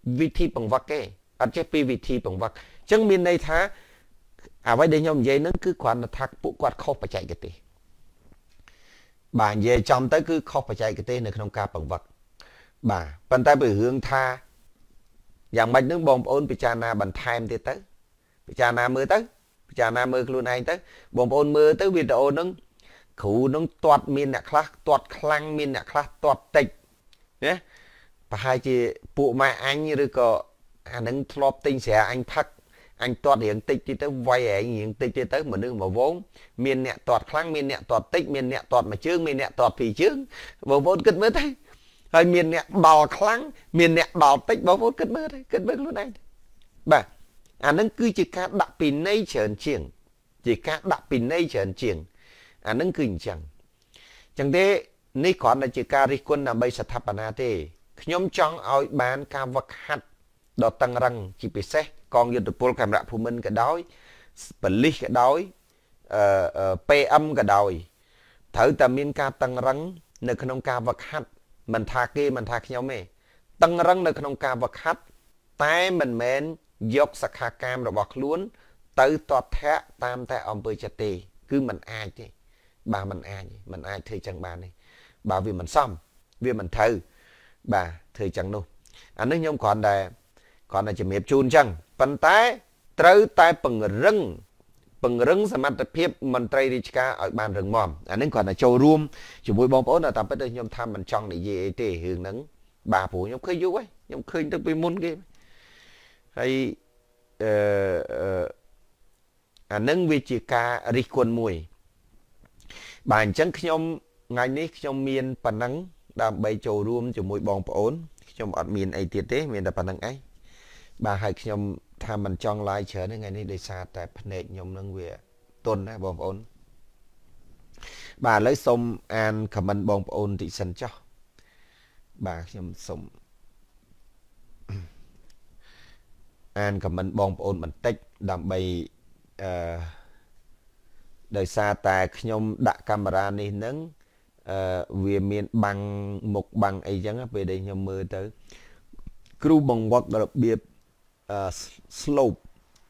វិធីបង្វឹកទេអត់ចេះពីវិធីបង្វឹកអញ្ចឹងមានន័យថាអ្វីដែលខ្ញុំនិយាយហ្នឹងគឺគ្រាន់តែថាពួកគាត់ខុសបច្ចេកទេសបាទនិយាយចំទៅគឺខុសបច្ចេកទេសនៅក្នុងការបង្វឹកបាទប៉ុន្តែបើរឿងថាយ៉ាងម៉េចហ្នឹងបងប្អូនពិចារណាបន្ថែមទៀតទៅពិចារណាមើលទៅពិចារណាមើលខ្លួនឯងទៅបងប្អូនមើលទៅវីដេអូហ្នឹងគ្រូហ្នឹងទាត់មានអ្នកខ្លះទាត់ខ្លាំងមានអ្នកខ្លះទាត់តិចណាប្រហែលជាពួកម៉ែអញឬក៏អាហ្នឹងធ្លាប់ទិញស្រាអញផឹកអញទាត់រៀងតិចទៀតទៅវាយឯងរៀងតិចទៀតទៅមនុស្សមកវងមានអ្នកទាត់ខ្លាំងមានអ្នកទាត់តិចមានអ្នកទាត់មួយជើងមានអ្នកទាត់ពីរជើងបងប្អូនគិតមើលទៅហើយមានអ្នកដល់ខ្លាំងមានអ្នកដល់តិចបងប្អូនគិតមើលទៅគិតមើលខ្លួនឯងបាទអាហ្នឹងគឺជាការដាក់ពីនៃច្រើនជាងជាការដាក់ពីនៃច្រើនជាងអាហ្នឹងគឺអញ្ចឹងអញ្ចឹងទេនេះគ្រាន់តែជាការរិះគន់ដើម្បីស្ថាបនាទេខ្ញុំចង់ឲ្យបានការវឹកហាត់ដ៏តឹងរ៉ឹងជាពិសេសកងយុទ្ធពលកាមេរ៉ាភូមិន្ទក៏ដោយប៉ូលីសក៏ដោយអឺ ពី អឹម ក៏ដោយត្រូវតែមានការតឹងរ៉ឹងនៅក្នុងការវឹកហាត់មិនថាគេមិនថាខ្ញុំទេតឹងរ៉ឹងនៅក្នុងការវឹកហាត់តែមិនមែនយកសក្ខាកាមរបស់ខ្លួនទៅតតធាក់តាមតែអំពើចិត្តទេគឺមិនអាចទេបាទមិនអាចមិនអាចធ្វើចឹងបានទេបាទវាមិនសមវាមិនត្រូវបាទធ្វើចឹងនោះអានេះខ្ញុំគ្រាន់តែគ្រាន់តែជំរាបជូនចឹងប៉ុន្តែត្រូវតែពង្រឹងពង្រឹងសមត្ថភាពមន្ត្រីរាជការឲ្យបានរឹងមាំអានេះគ្រាន់តែចូលរួមជាមួយបងប្អូនតាមពិតខ្ញុំថាមិនចង់និយាយអីទេរឿងហ្នឹងបាទព្រោះខ្ញុំឃើញយូរហើយខ្ញុំឃើញទៅពីមុនគេហើយអឺអានឹងវាជាការរិះគន់មួយបាទអញ្ចឹងខ្ញុំថ្ងៃនេះខ្ញុំមានប៉ុណ្ណឹងដើម្បីចូលរួមជាមួយបងប្អូនខ្ញុំអត់មានអីទៀតទេមានតែប៉ុណ្្នឹងឯងបាទហើយខ្ញុំថាមិនចង់ឡាយច្រើនថ្ងៃនេះដោយសារតែភ្នែកខ្ញុំនឹងវាទន់ណាបងប្អូនបាទឥឡូវសូមអានខមមិនបងប្អូនតិចសិនចុះបាទខ្ញុំសូមអានខមមិនបងប្អូនបន្តិចដើម្បីអឺដោយសារតែខ្ញុំដាក់កាមេរ៉ានេះនឹងអឺវាមានបាំងមុខបាំងអីចឹងពេលដែលខ្ញុំមើលទៅគ្រូបង្វឹករបៀបអឺ slope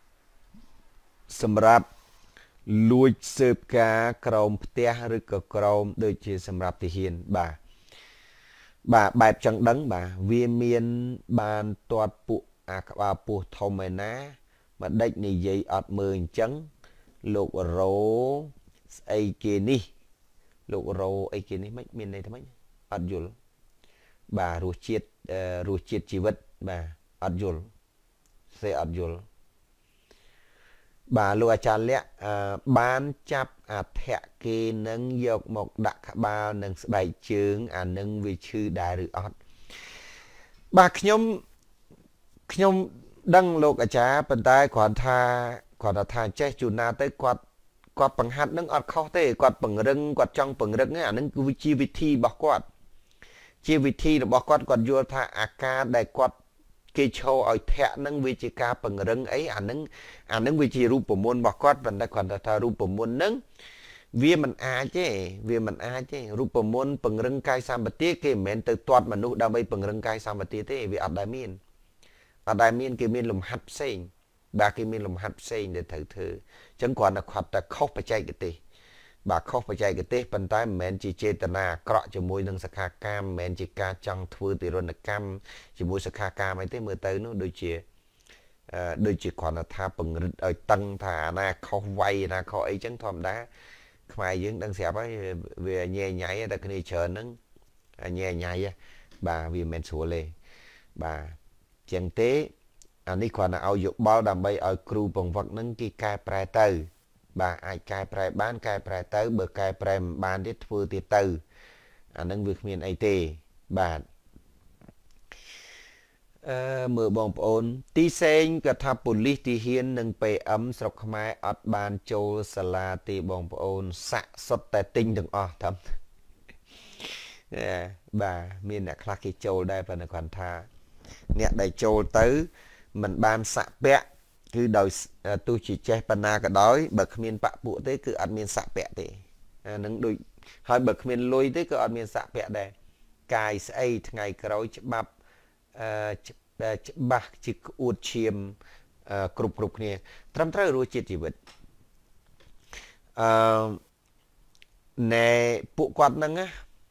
សម្រាប់លួចស៊ើបការក្រោមផ្ទះឬក៏ក្រោមដូចជាសម្រាប់ទាហានបាទបាទបែបចឹងដឹងបាទវាមានបានទាត់ពួកអាក្បាលពោះធំឯណាមកដេចនិយាយអត់មើលអញ្ចឹងលោករោស្អីគេនេះលោករោអីគេនេះមិនមានន័យថាម៉េចអត់យល់បាទរសជាតិរសជាតិជីវិតបាទអត់យល់សេអត់យល់បាទលោកអាចារ្យលក្ខបានចាប់អធៈគេនឹងយកមកដាក់ក្បាលនឹងស្បែកជើងអានឹងវាឈឺដែរឬអត់បាទខ្ញុំខ្ញុំដឹងលោកអាចារ្យប៉ុន្តែគ្រាន់ថាគាត់ថាចេះជួនណាទៅគាត់គាត់បង្ហាត់នឹងអត់ខុសទេគាត់ពង្រឹងគាត់ចង់ពង្រឹងអានឹងគឺជាវិធីរបស់គាត់ជាវិធីរបស់គាត់គាត់យល់ថាអាការដែលគាត់គេឈោឲ្យធាក់នឹងវាជាការពង្រឹងអីអានឹងអានឹងវាជារូបមន្តរបស់គាត់ប៉ុន្តែគាត់ថារូបមន្តនឹងវាមិនអាចទេវាមិនអាចទេរូបមន្តពង្រឹងកាយសម្បទាគេមិនមែនទៅទាត់មនុស្សដើម្បីពង្រឹងកាយសម្បទាទេវាអត់ដែលមានអត់ដែលមានគេមានលំហាត់ផ្សេងបាទគេមានលំហាត់ផ្សេងដែលត្រូវធ្វើអញ្ចឹងគ្រាន់តែគាត់តែខុសបច្ចេកទេសបាទខុសបច្ចេកទេសប៉ុន្តែមិនមែនជាចេតនាអាក្រក់ជាមួយនឹងសក្ខាកាមមិនមែនជាការចង់ធ្វើទិរណកម្មជាមួយសក្ខាកាមអីទេមើលទៅនោះដូចជាអឺដូចជាគ្រាន់តែថាពង្រឹងឲ្យតឹងថាអាណាខុសវាយណាខុសអីចឹងធម្មតាខ្មែរយើងដឹងស្រាប់ហើយវាញ៉ែញ៉ៃតែគ្នាច្រើនហ្នឹងញ៉ែញ៉ៃបាទវាមិនស្រួលទេបាទចឹងទេអានេះគ្រាន់តែឲ្យយោបល់ដើម្បីឲ្យគ្រូបង្វឹកនឹងគេកែប្រែទៅបាទអាចកែប្រែបានកែប្រែទៅបើកែប្រែមិនបានទៀតធ្វើទៀតទៅអានឹងវាគ្មានអីទេបាទអឺមើលបងប្អូនទីសេងក៏ថាប៉ូលីសទីហ៊ាននិង ពី អឹម ស្រុកខ្មែរអត់បានចូលសាលាទេបងប្អូនសាក់សុទ្ធតែទិញទាំងអស់តាមបាទមានអ្នកខ្លះគេចូលដែរប៉ុន្តែគាត់ថាអ្នកដែលចូលទៅមិនបានសាក់ពាក់គឺដោយទោះជាចេះបណ្ណាក៏ដោយបើគ្មានបពួកទេគឺអត់មានសាក់ពាក់ទេអានឹងដូចហើយបើគ្មានលុយទេក៏អត់មានសាក់ពាក់ដែរកាយស្អីថ្ងៃក្រោយច្បាប់អឺបាក់ជាអួតឈាមគ្រប់គ្រប់គ្នាត្រឹមត្រូវរស់ជាតិជីវិតអឺណែពួកគាត់ហ្នឹងណា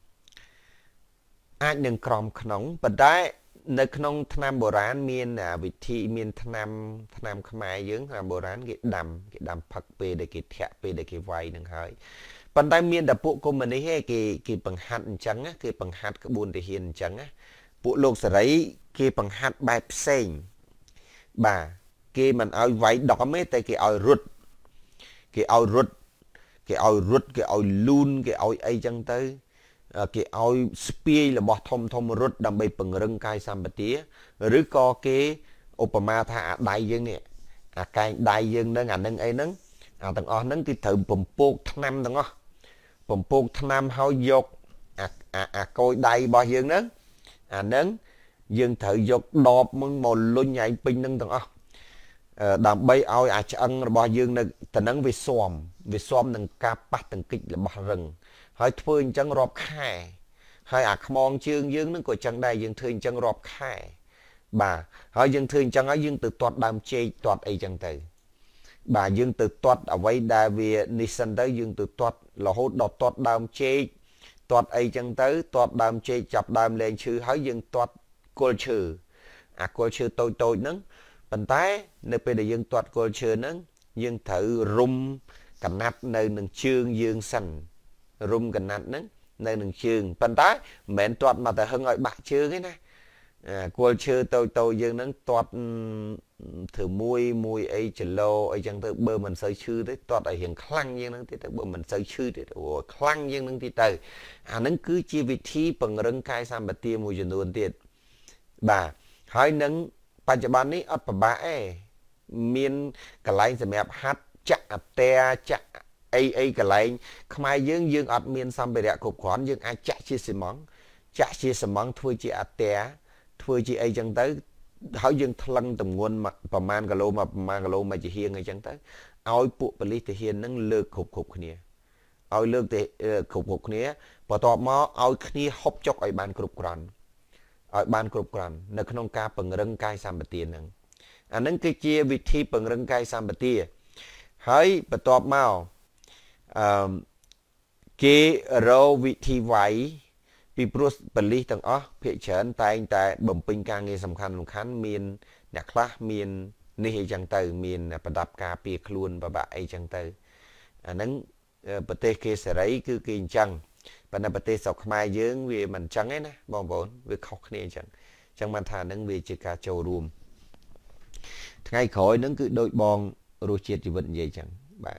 អាចនឹងក្រំក្នុងប៉ុន្តែនៅក្នុងឆ្នាំបុរាណមានវិធីមានឆ្នាំឆ្នាំខ្មែរយើងឆ្នាំបុរាណគេដាំគេដាំផឹកពេលដែលគេធាក់ពេលដែលគេវាយនឹងហើយប៉ុន្តែមានតែពួកកុម្មុយនីសគេគេបង្ហាត់អញ្ចឹងគេបង្ហាត់ក្បួនទាហានអញ្ចឹងពួកលោកសេរីគេបង្ហាត់បែបផ្សេងបាទគេមិនឲ្យវាយដំទេតែគេឲ្យរត់គេឲ្យរត់គេឲ្យរត់គេឲ្យលូនគេឲ្យអីចឹងទៅគេឲ្យស្ពាយរបស់ធំធំរត់ដើម្បីពង្រឹងកាយសម្បទាឬក៏គេឧបមាថាអាដៃយើងនេះអាកែងដៃយើងនឹងអានឹងអីហ្នឹងអាទាំងអស់ហ្នឹងគឺត្រូវពំពោកថ្នាំទាំងអស់ពំពោកថ្នាំហើយយកអាអាកយដៃរបស់យើងហ្នឹងអាហ្នឹងយើងត្រូវយកដបមកមកលុញឯងពេញហ្នឹងទាំងអស់ដើម្បីឲ្យអាឆ្អឹងរបស់យើងនៅទៅនឹងវាស៊ាំវាស៊ាំនឹងការប៉ះទង្គិចរបស់រឹងហើយធ្វើអញ្ចឹងរាប់ខែហើយអាខ្មងជើងយើងនឹងក៏អញ្ចឹងដែរយើងធ្វើអញ្ចឹងរាប់ខែបាទហើយយើងធ្វើអញ្ចឹងហើយយើងទៅទាត់ដើមចេកទាត់អីចឹងទៅបាទយើងទៅទាត់អ្វីដែលវានេះសិនទៅយើងទៅទាត់រហូតដល់ទាត់ដើមចេកទាត់អីចឹងទៅទាត់ដើមចេកចាប់ដើមលែងឈឺហើយយើងទាត់គល់ឈើអាគល់ឈើតូចតូចហ្នឹងប៉ុន្តែនៅពេលដែលយើងទាត់គល់ឈើហ្នឹងយើងត្រូវរុំកណាត់នៅនឹងជើងយើងសិនរុំកណាត់ហ្នឹងនៅនឹងជើងប៉ុន្តែមិនមែនទាត់មកតែហឹងឲ្យបាក់ជើងទេណាគល់ឈើតូចតូចយើងហ្នឹងទាត់ធ្វើមួយមួយអីចឡូអីចឹងទៅបើមិនសូវឈឺទេទាត់ឲ្យរៀងខ្លាំងយើងហ្នឹងទៀតទៅបើមិនសូវឈឺទេអូខ្លាំងយើងហ្នឹងទៀតទៅអាហ្នឹងគឺជាវិធីពង្រឹងកាយសម្បទាមួយចំនួនទៀតបាទហើយនឹងបច្ចុប្បន្ននេះអត់ប្របាក់ទេមានកន្លែងសម្រាប់ហាត់ចាក់អតែចាក់អីអីកន្លែងខ្មែរយើងយើងអត់មានសម្ភារៈគ្រប់គ្រាន់យើងអាចចាក់ជាស៊ីម៉ង់ចាក់ជាស៊ីម៉ង់ធ្វើជាអតែធ្វើជាអីចឹងទៅហើយយើងថ្លឹងទម្ងន់ប្រមាណគីឡូមកប្រមាណគីឡូមកជាហៀងអីចឹងទៅឲ្យពួកប៉ូលីសទាហានហ្នឹងលើកគ្រប់គ្រប់គ្នាឲ្យលើកទៅគ្រប់គ្រប់គ្នាបន្ទាប់មកឲ្យគ្នាហុបចុកឲ្យបានគ្រប់គ្រាន់ឲ្យបានគ្រប់គ្រាន់នៅក្នុងការពង្រឹងកាយសម្បទាហ្នឹងអាហ្នឹងគឺជាវិធីពង្រឹងកាយសម្បទាហើយបន្ទាប់មកអឺគេរកវិធីវាយពីព្រោះប៉ូលីសទាំងអស់ភាគច្រើនតែងតែបំពេញការងារសំខាន់សំខាន់មានអ្នកខ្លះមាននេះអីចឹងទៅមានប្រដាប់ការពារខ្លួនបបាក់អីចឹងទៅអាហ្នឹងប្រទេសគេសេរីគឺគេអញ្ចឹងប៉ុន្តែប្រទេសស្រុកខ្មែរយើងវាមិនអញ្ចឹងទេណាបងប្អូនវាខុសគ្នាអញ្ចឹងអញ្ចឹងបានថាហ្នឹងវាជាការចូលរួមថ្ងៃក្រោយហ្នឹងគឺដូចបងរសជាតិជីវិតនិយាយអញ្ចឹងបាទ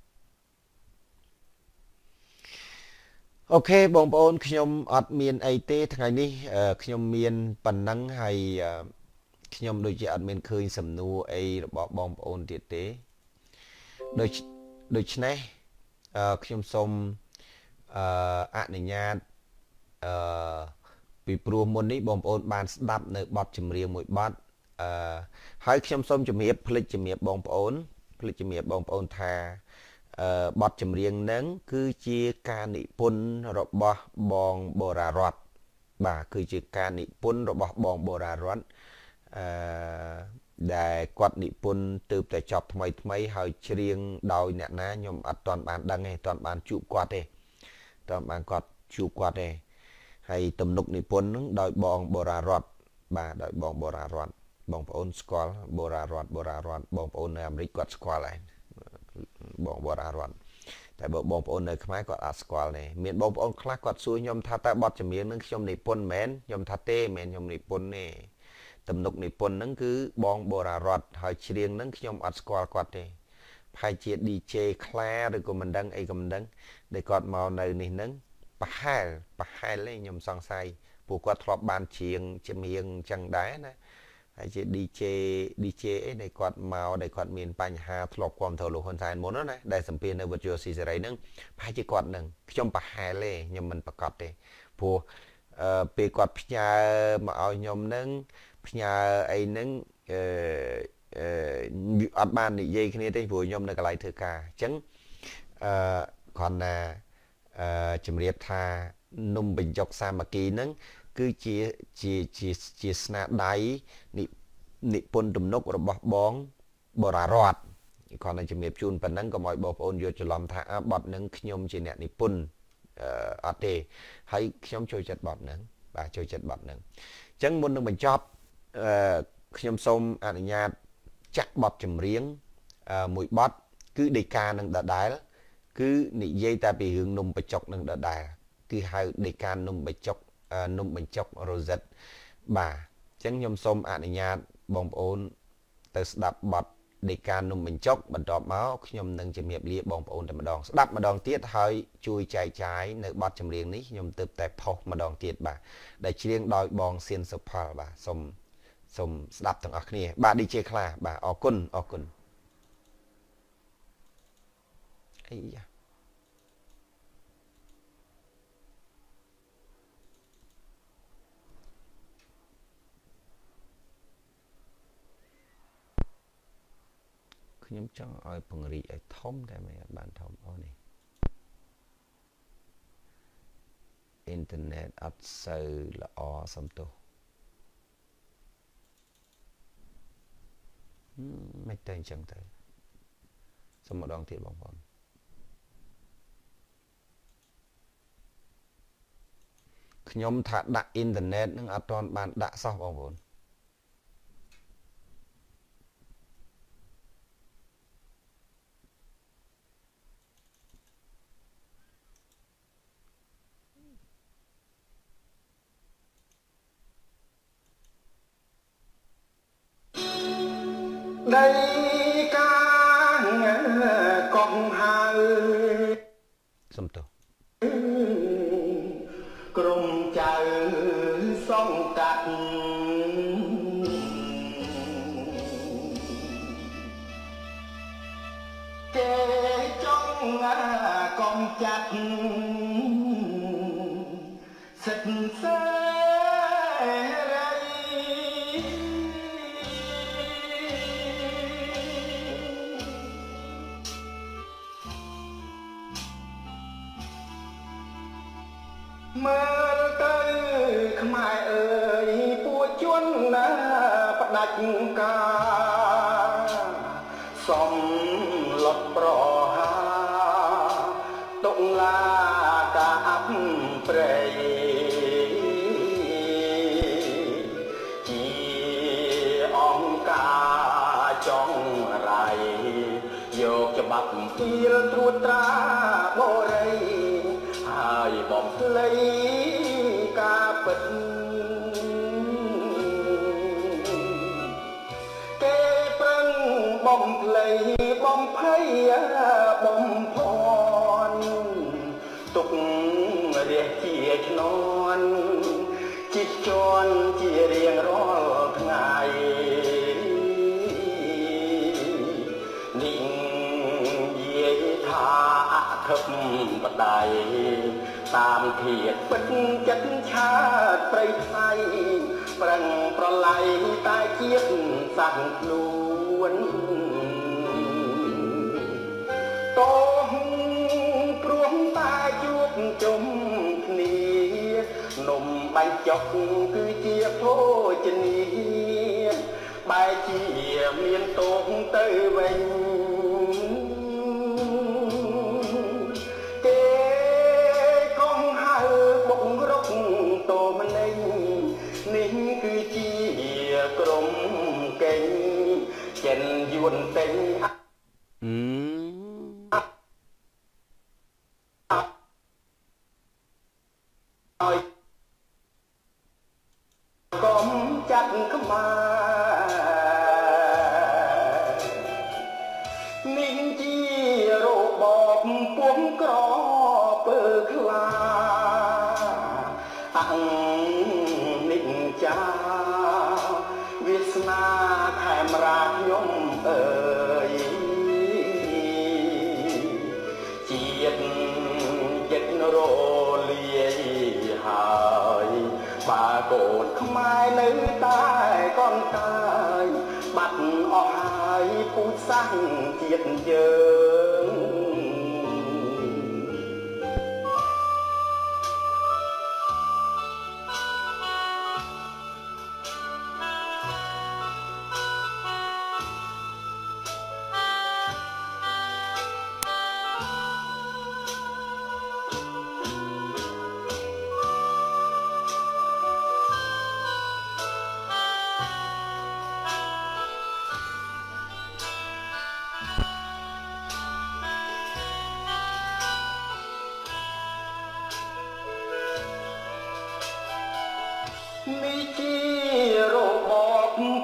អូខេបងប្អូនខ្ញុំអត់មានអីទេថ្ងៃនេះខ្ញុំមានប៉ុណ្ណឹងហើយខ្ញុំដូចជាអត់មានឃើញសំណួរអីរបស់បងប្អូនទៀតទេដូចដូច្នេះខ្ញុំសូមអឺអនុញ្ញាតអឺពីព្រោះមុននេះបងប្អូនបានស្ដាប់នៅបទចម្រៀងមួយបទអឺហើយខ្ញុំសូមជម្រាបភ្លេចជម្រាបបងប្អូនភ្លេចជម្រាបបងប្អូនថាអឺបទចម្រៀងហ្នឹងគឺជាការនិពន្ធរបស់បងបូរារតបាទគឺជាការនិពន្ធរបស់បងបូរារតអឺដែលគាត់និពន្ធទើបតែចប់ថ្មីថ្មីហើយច្រៀងដោយអ្នកណាខ្ញុំអត់ទាន់បានដឹងទេទាន់បានជួបគាត់ទេទាន់បានគាត់ជួបគាត់ទេហើយទំនុកនិពន្ធហ្នឹងដោយបងបូរារតបាទដោយបងបូរារតបងប្អូនស្គាល់បូរារតបូរារតបងប្អូននៅអាមេរិកគាត់ស្គាល់ហើយបងបូរារតតែបើបងប្អូននៅខ្មែរគាត់អត់ស្គាល់ទេមានបងប្អូនខ្លះគាត់សួរខ្ញុំថាតើបទចម្រៀងហ្នឹងខ្ញុំនិពន្ធមែនខ្ញុំថាទេមែនខ្ញុំនិពន្ធទេទំនុកនិពន្ធហ្នឹងគឺបងបូរារតហើយច្រៀងហ្នឹងខ្ញុំអត់ស្គាល់គាត់ទេប្រហែលជា ឌី ជេ ខ្លាឬក៏មិនដឹងអីក៏មិនដឹងដែលគាត់មកនៅនេះហ្នឹងប្រហែលប្រហែលទេខ្ញុំសង្ស័យពួកគាត់ធ្លាប់បានច្រៀងចម្រៀងអញ្ចឹងដែរណាហើយជា ឌី ជេ ឌី ជេ អីដែលគាត់មកដែលគាត់មានបញ្ហាធ្លាប់គ្រប់គ្រងលោកហ៊ុនសែនមុនណាដែលសម្ភារនៅវិទ្យុស៊ីសេរីហ្នឹងប្រហែលជាគាត់ហ្នឹងខ្ញុំប្រហែលទេខ្ញុំមិនប្រកាសទេព្រោះអឺពេលគាត់ផ្ញើមកឲ្យខ្ញុំហ្នឹងផ្ញើអីហ្នឹងអឺអឺអត់បាននិយាយគ្នាទេព្រោះខ្ញុំនៅកន្លែងធ្វើការអញ្ចឹងអឺគ្រាន់តែអឺជំរាបថានំបញ្ចុកសាមគ្គីហ្នឹងគឺជាជាជាជាស្នាដៃនិពន្ធទំនុករបស់បងបរារតគាត់នឹងជំរាបជូនប៉ុណ្ណឹងកុំឲ្យបងប្អូនយល់ច្រឡំថាបទនឹងខ្ញុំជាអ្នកនិពន្ធអត់ទេហើយខ្ញុំចូលចិត្តបទនឹងបាទចូលចិត្តបទនឹងអញ្ចឹងមុននឹងបញ្ចប់ខ្ញុំសូមអនុញ្ញាតចាក់បទចម្រៀងមួយបទគឺដេកានឹងដដែលគឺនិយាយតែពីរឿងនំបញ្ចុកនឹងដដែលគឺហៅដេកានំបញ្ចុកនំបញ្ចុករ៉ូសិតបាទអញ្ចឹងខ្ញុំសូមអនុញ្ញាតបងប្អូនទៅស្ដាប់បទដេកានំបញ្ចុកបន្ទាប់មកខ្ញុំនឹងជំរាបលាបងប្អូនតែម្ដងស្ដាប់ម្ដងទៀតហើយជួយចែកចាយនៅបទចម្រៀងនេះខ្ញុំទើបតែផុសម្ដងទៀតបាទដែលច្រៀងដោយបងសៀនសុផលបាទសូមសូមស្ដាប់ទាំងអស់គ្នាបាទ ឌី ជេ ខ្លាបាទអរគុណអរគុណអីយ៉ាខ្ញុំចង់ឲ្យពង្រីកឲ្យធំតែមិនបានធំអូនេះអ៊ីនធឺណិតអត់សូវល្អសំទោសមិនតែអញ្ចឹងទៅសូមម្ដងទៀតបងប្អូនខ្ញុំថាដាក់អ៊ីនធឺណិតនឹងអត់ទាន់បានដាក់សោះបងប្អូនដីកាកងហៅសំទោសក្រុមចៅសងកាត់គេចង់កំចាត់សិទ្ធិសេមើលទៅខ្មែរអើយពួកជនណាផ្ដាច់ការសំលត់ប្រហាតុលាការអប់ព្រៃជាអង្គការចង់រៃយកច្បាប់ពៀលត្រួតត្រាបរិយហើយបំភ្លៃការពិតគេប្រឹងបំភ្លៃបំភ័យបំផន់ទុករះជាឆ្នន់ជីកជន់ជារៀងរាល់ថ្ងៃនេះនិយាយថាអធិបតីតាមធាតពិតចិត្តឆាតប្រៃថ្លៃប្រឹងប្រឡ័យតែជាតិសាក់ខ្លួនតោះព្រោះតែជួបជុំគ្នានំបញ្ចុកគឺជាភោជនីបែរជាមានតោះទៅវិញតោម្នេញនេះគឺជាក្រុមកេងចិនយួនតេងអឺហើយកុំចាត់ខ្មែរនេះជារបបពុំក្រពើខ្លានិច្ចាវាសនាខេមរាខ្ញុំអើយជាតិចិត្តរលាយហើយបើកូនខ្មែរនៅតែកនកាយបាត់អស់ហើយពូជសាសន៍ជាតិយើង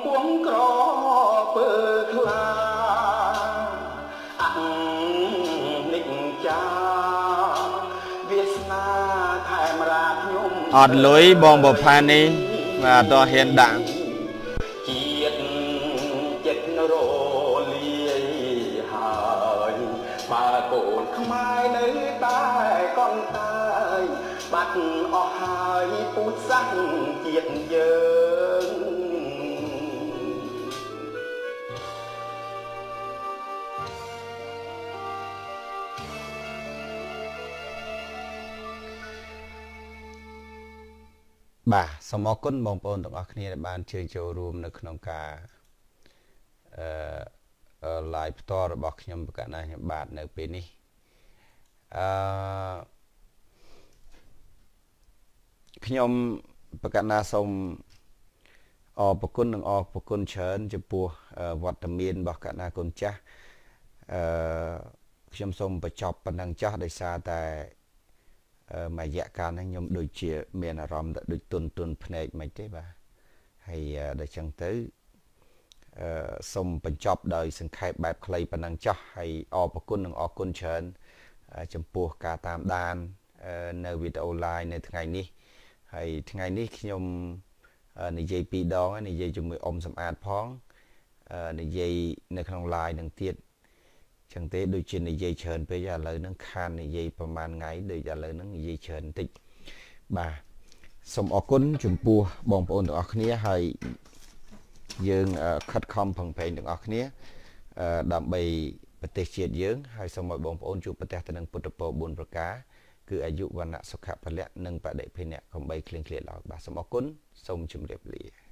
ពួងក្រពើខ្លាអញនិចចាវាសនាខែមរាខ្ញុំអត់លុយបងបផានេះបាទតោះហ៊ានដាក់ជាតិចិត្តរលាយហើយបើកូនខ្មែរនៅតែកូនតាយបាត់អស់ហើយពូជសាសន៍ជាតិយើងបាទសូមអរគុណបងប្អូនទាំងអស់គ្នាដែលបានជើញចូលរួមនៅក្នុងការអឺ live ផ្ទាល់របស់ខ្ញុំប្រកាសណាខ្ញុំបាទនៅពេលនេះអឺខ្ញុំប្រកាសណាសូមអរគុណនិងអរគុណច្រើនចំពោះវត្តមានរបស់កណាគុណចាស់អឺខ្ញុំសូមបញ្ចប់ប៉ុណ្ណឹងចាស់ដោយសារតែមួយរយៈកាលនេះខ្ញុំដូចជាមានអារម្មណ៍ដូចទុនទុនភ្នែកមិនទេបាទហើយដល់ចឹងទៅអឺសូមបញ្ចប់ដោយសង្ខេបបែបខ្លីប៉ុណ្ណឹងចោះហើយអរគុណនិងអរគុណច្រើនចំពោះការតាមដាននៅវីដេអូ live នៅថ្ងៃនេះហើយថ្ងៃនេះខ្ញុំនិយាយពីរដងនិយាយជាមួយអ៊ំសំអាតផងនិយាយនៅក្នុង live នឹងទៀតចឹងទេដូចជានិយាយច្រើនពេកឥឡូវហ្នឹងខាននិយាយប្រហែលថ្ងៃដូចឥឡូវហ្នឹងនិយាយច្រើនបន្តិចបាទសូមអរគុណចំពោះបងប្អូនទាំងអស់គ្នាហើយយើងខិតខំប្រឹងប្រែងទាំងអស់គ្នាដើម្បីប្រទេសជាតិយើងហើយសូមឲ្យបងប្អូនជួបប្រទះទៅនឹងពុទ្ធពរបួនប្រការគឺអាយុវណ្ណៈសុខៈពលៈនិងបដិភិនៈកំបីគ្លៀងគ្លាឡើយបាទសូមអរគុណសូមជម្រាបលា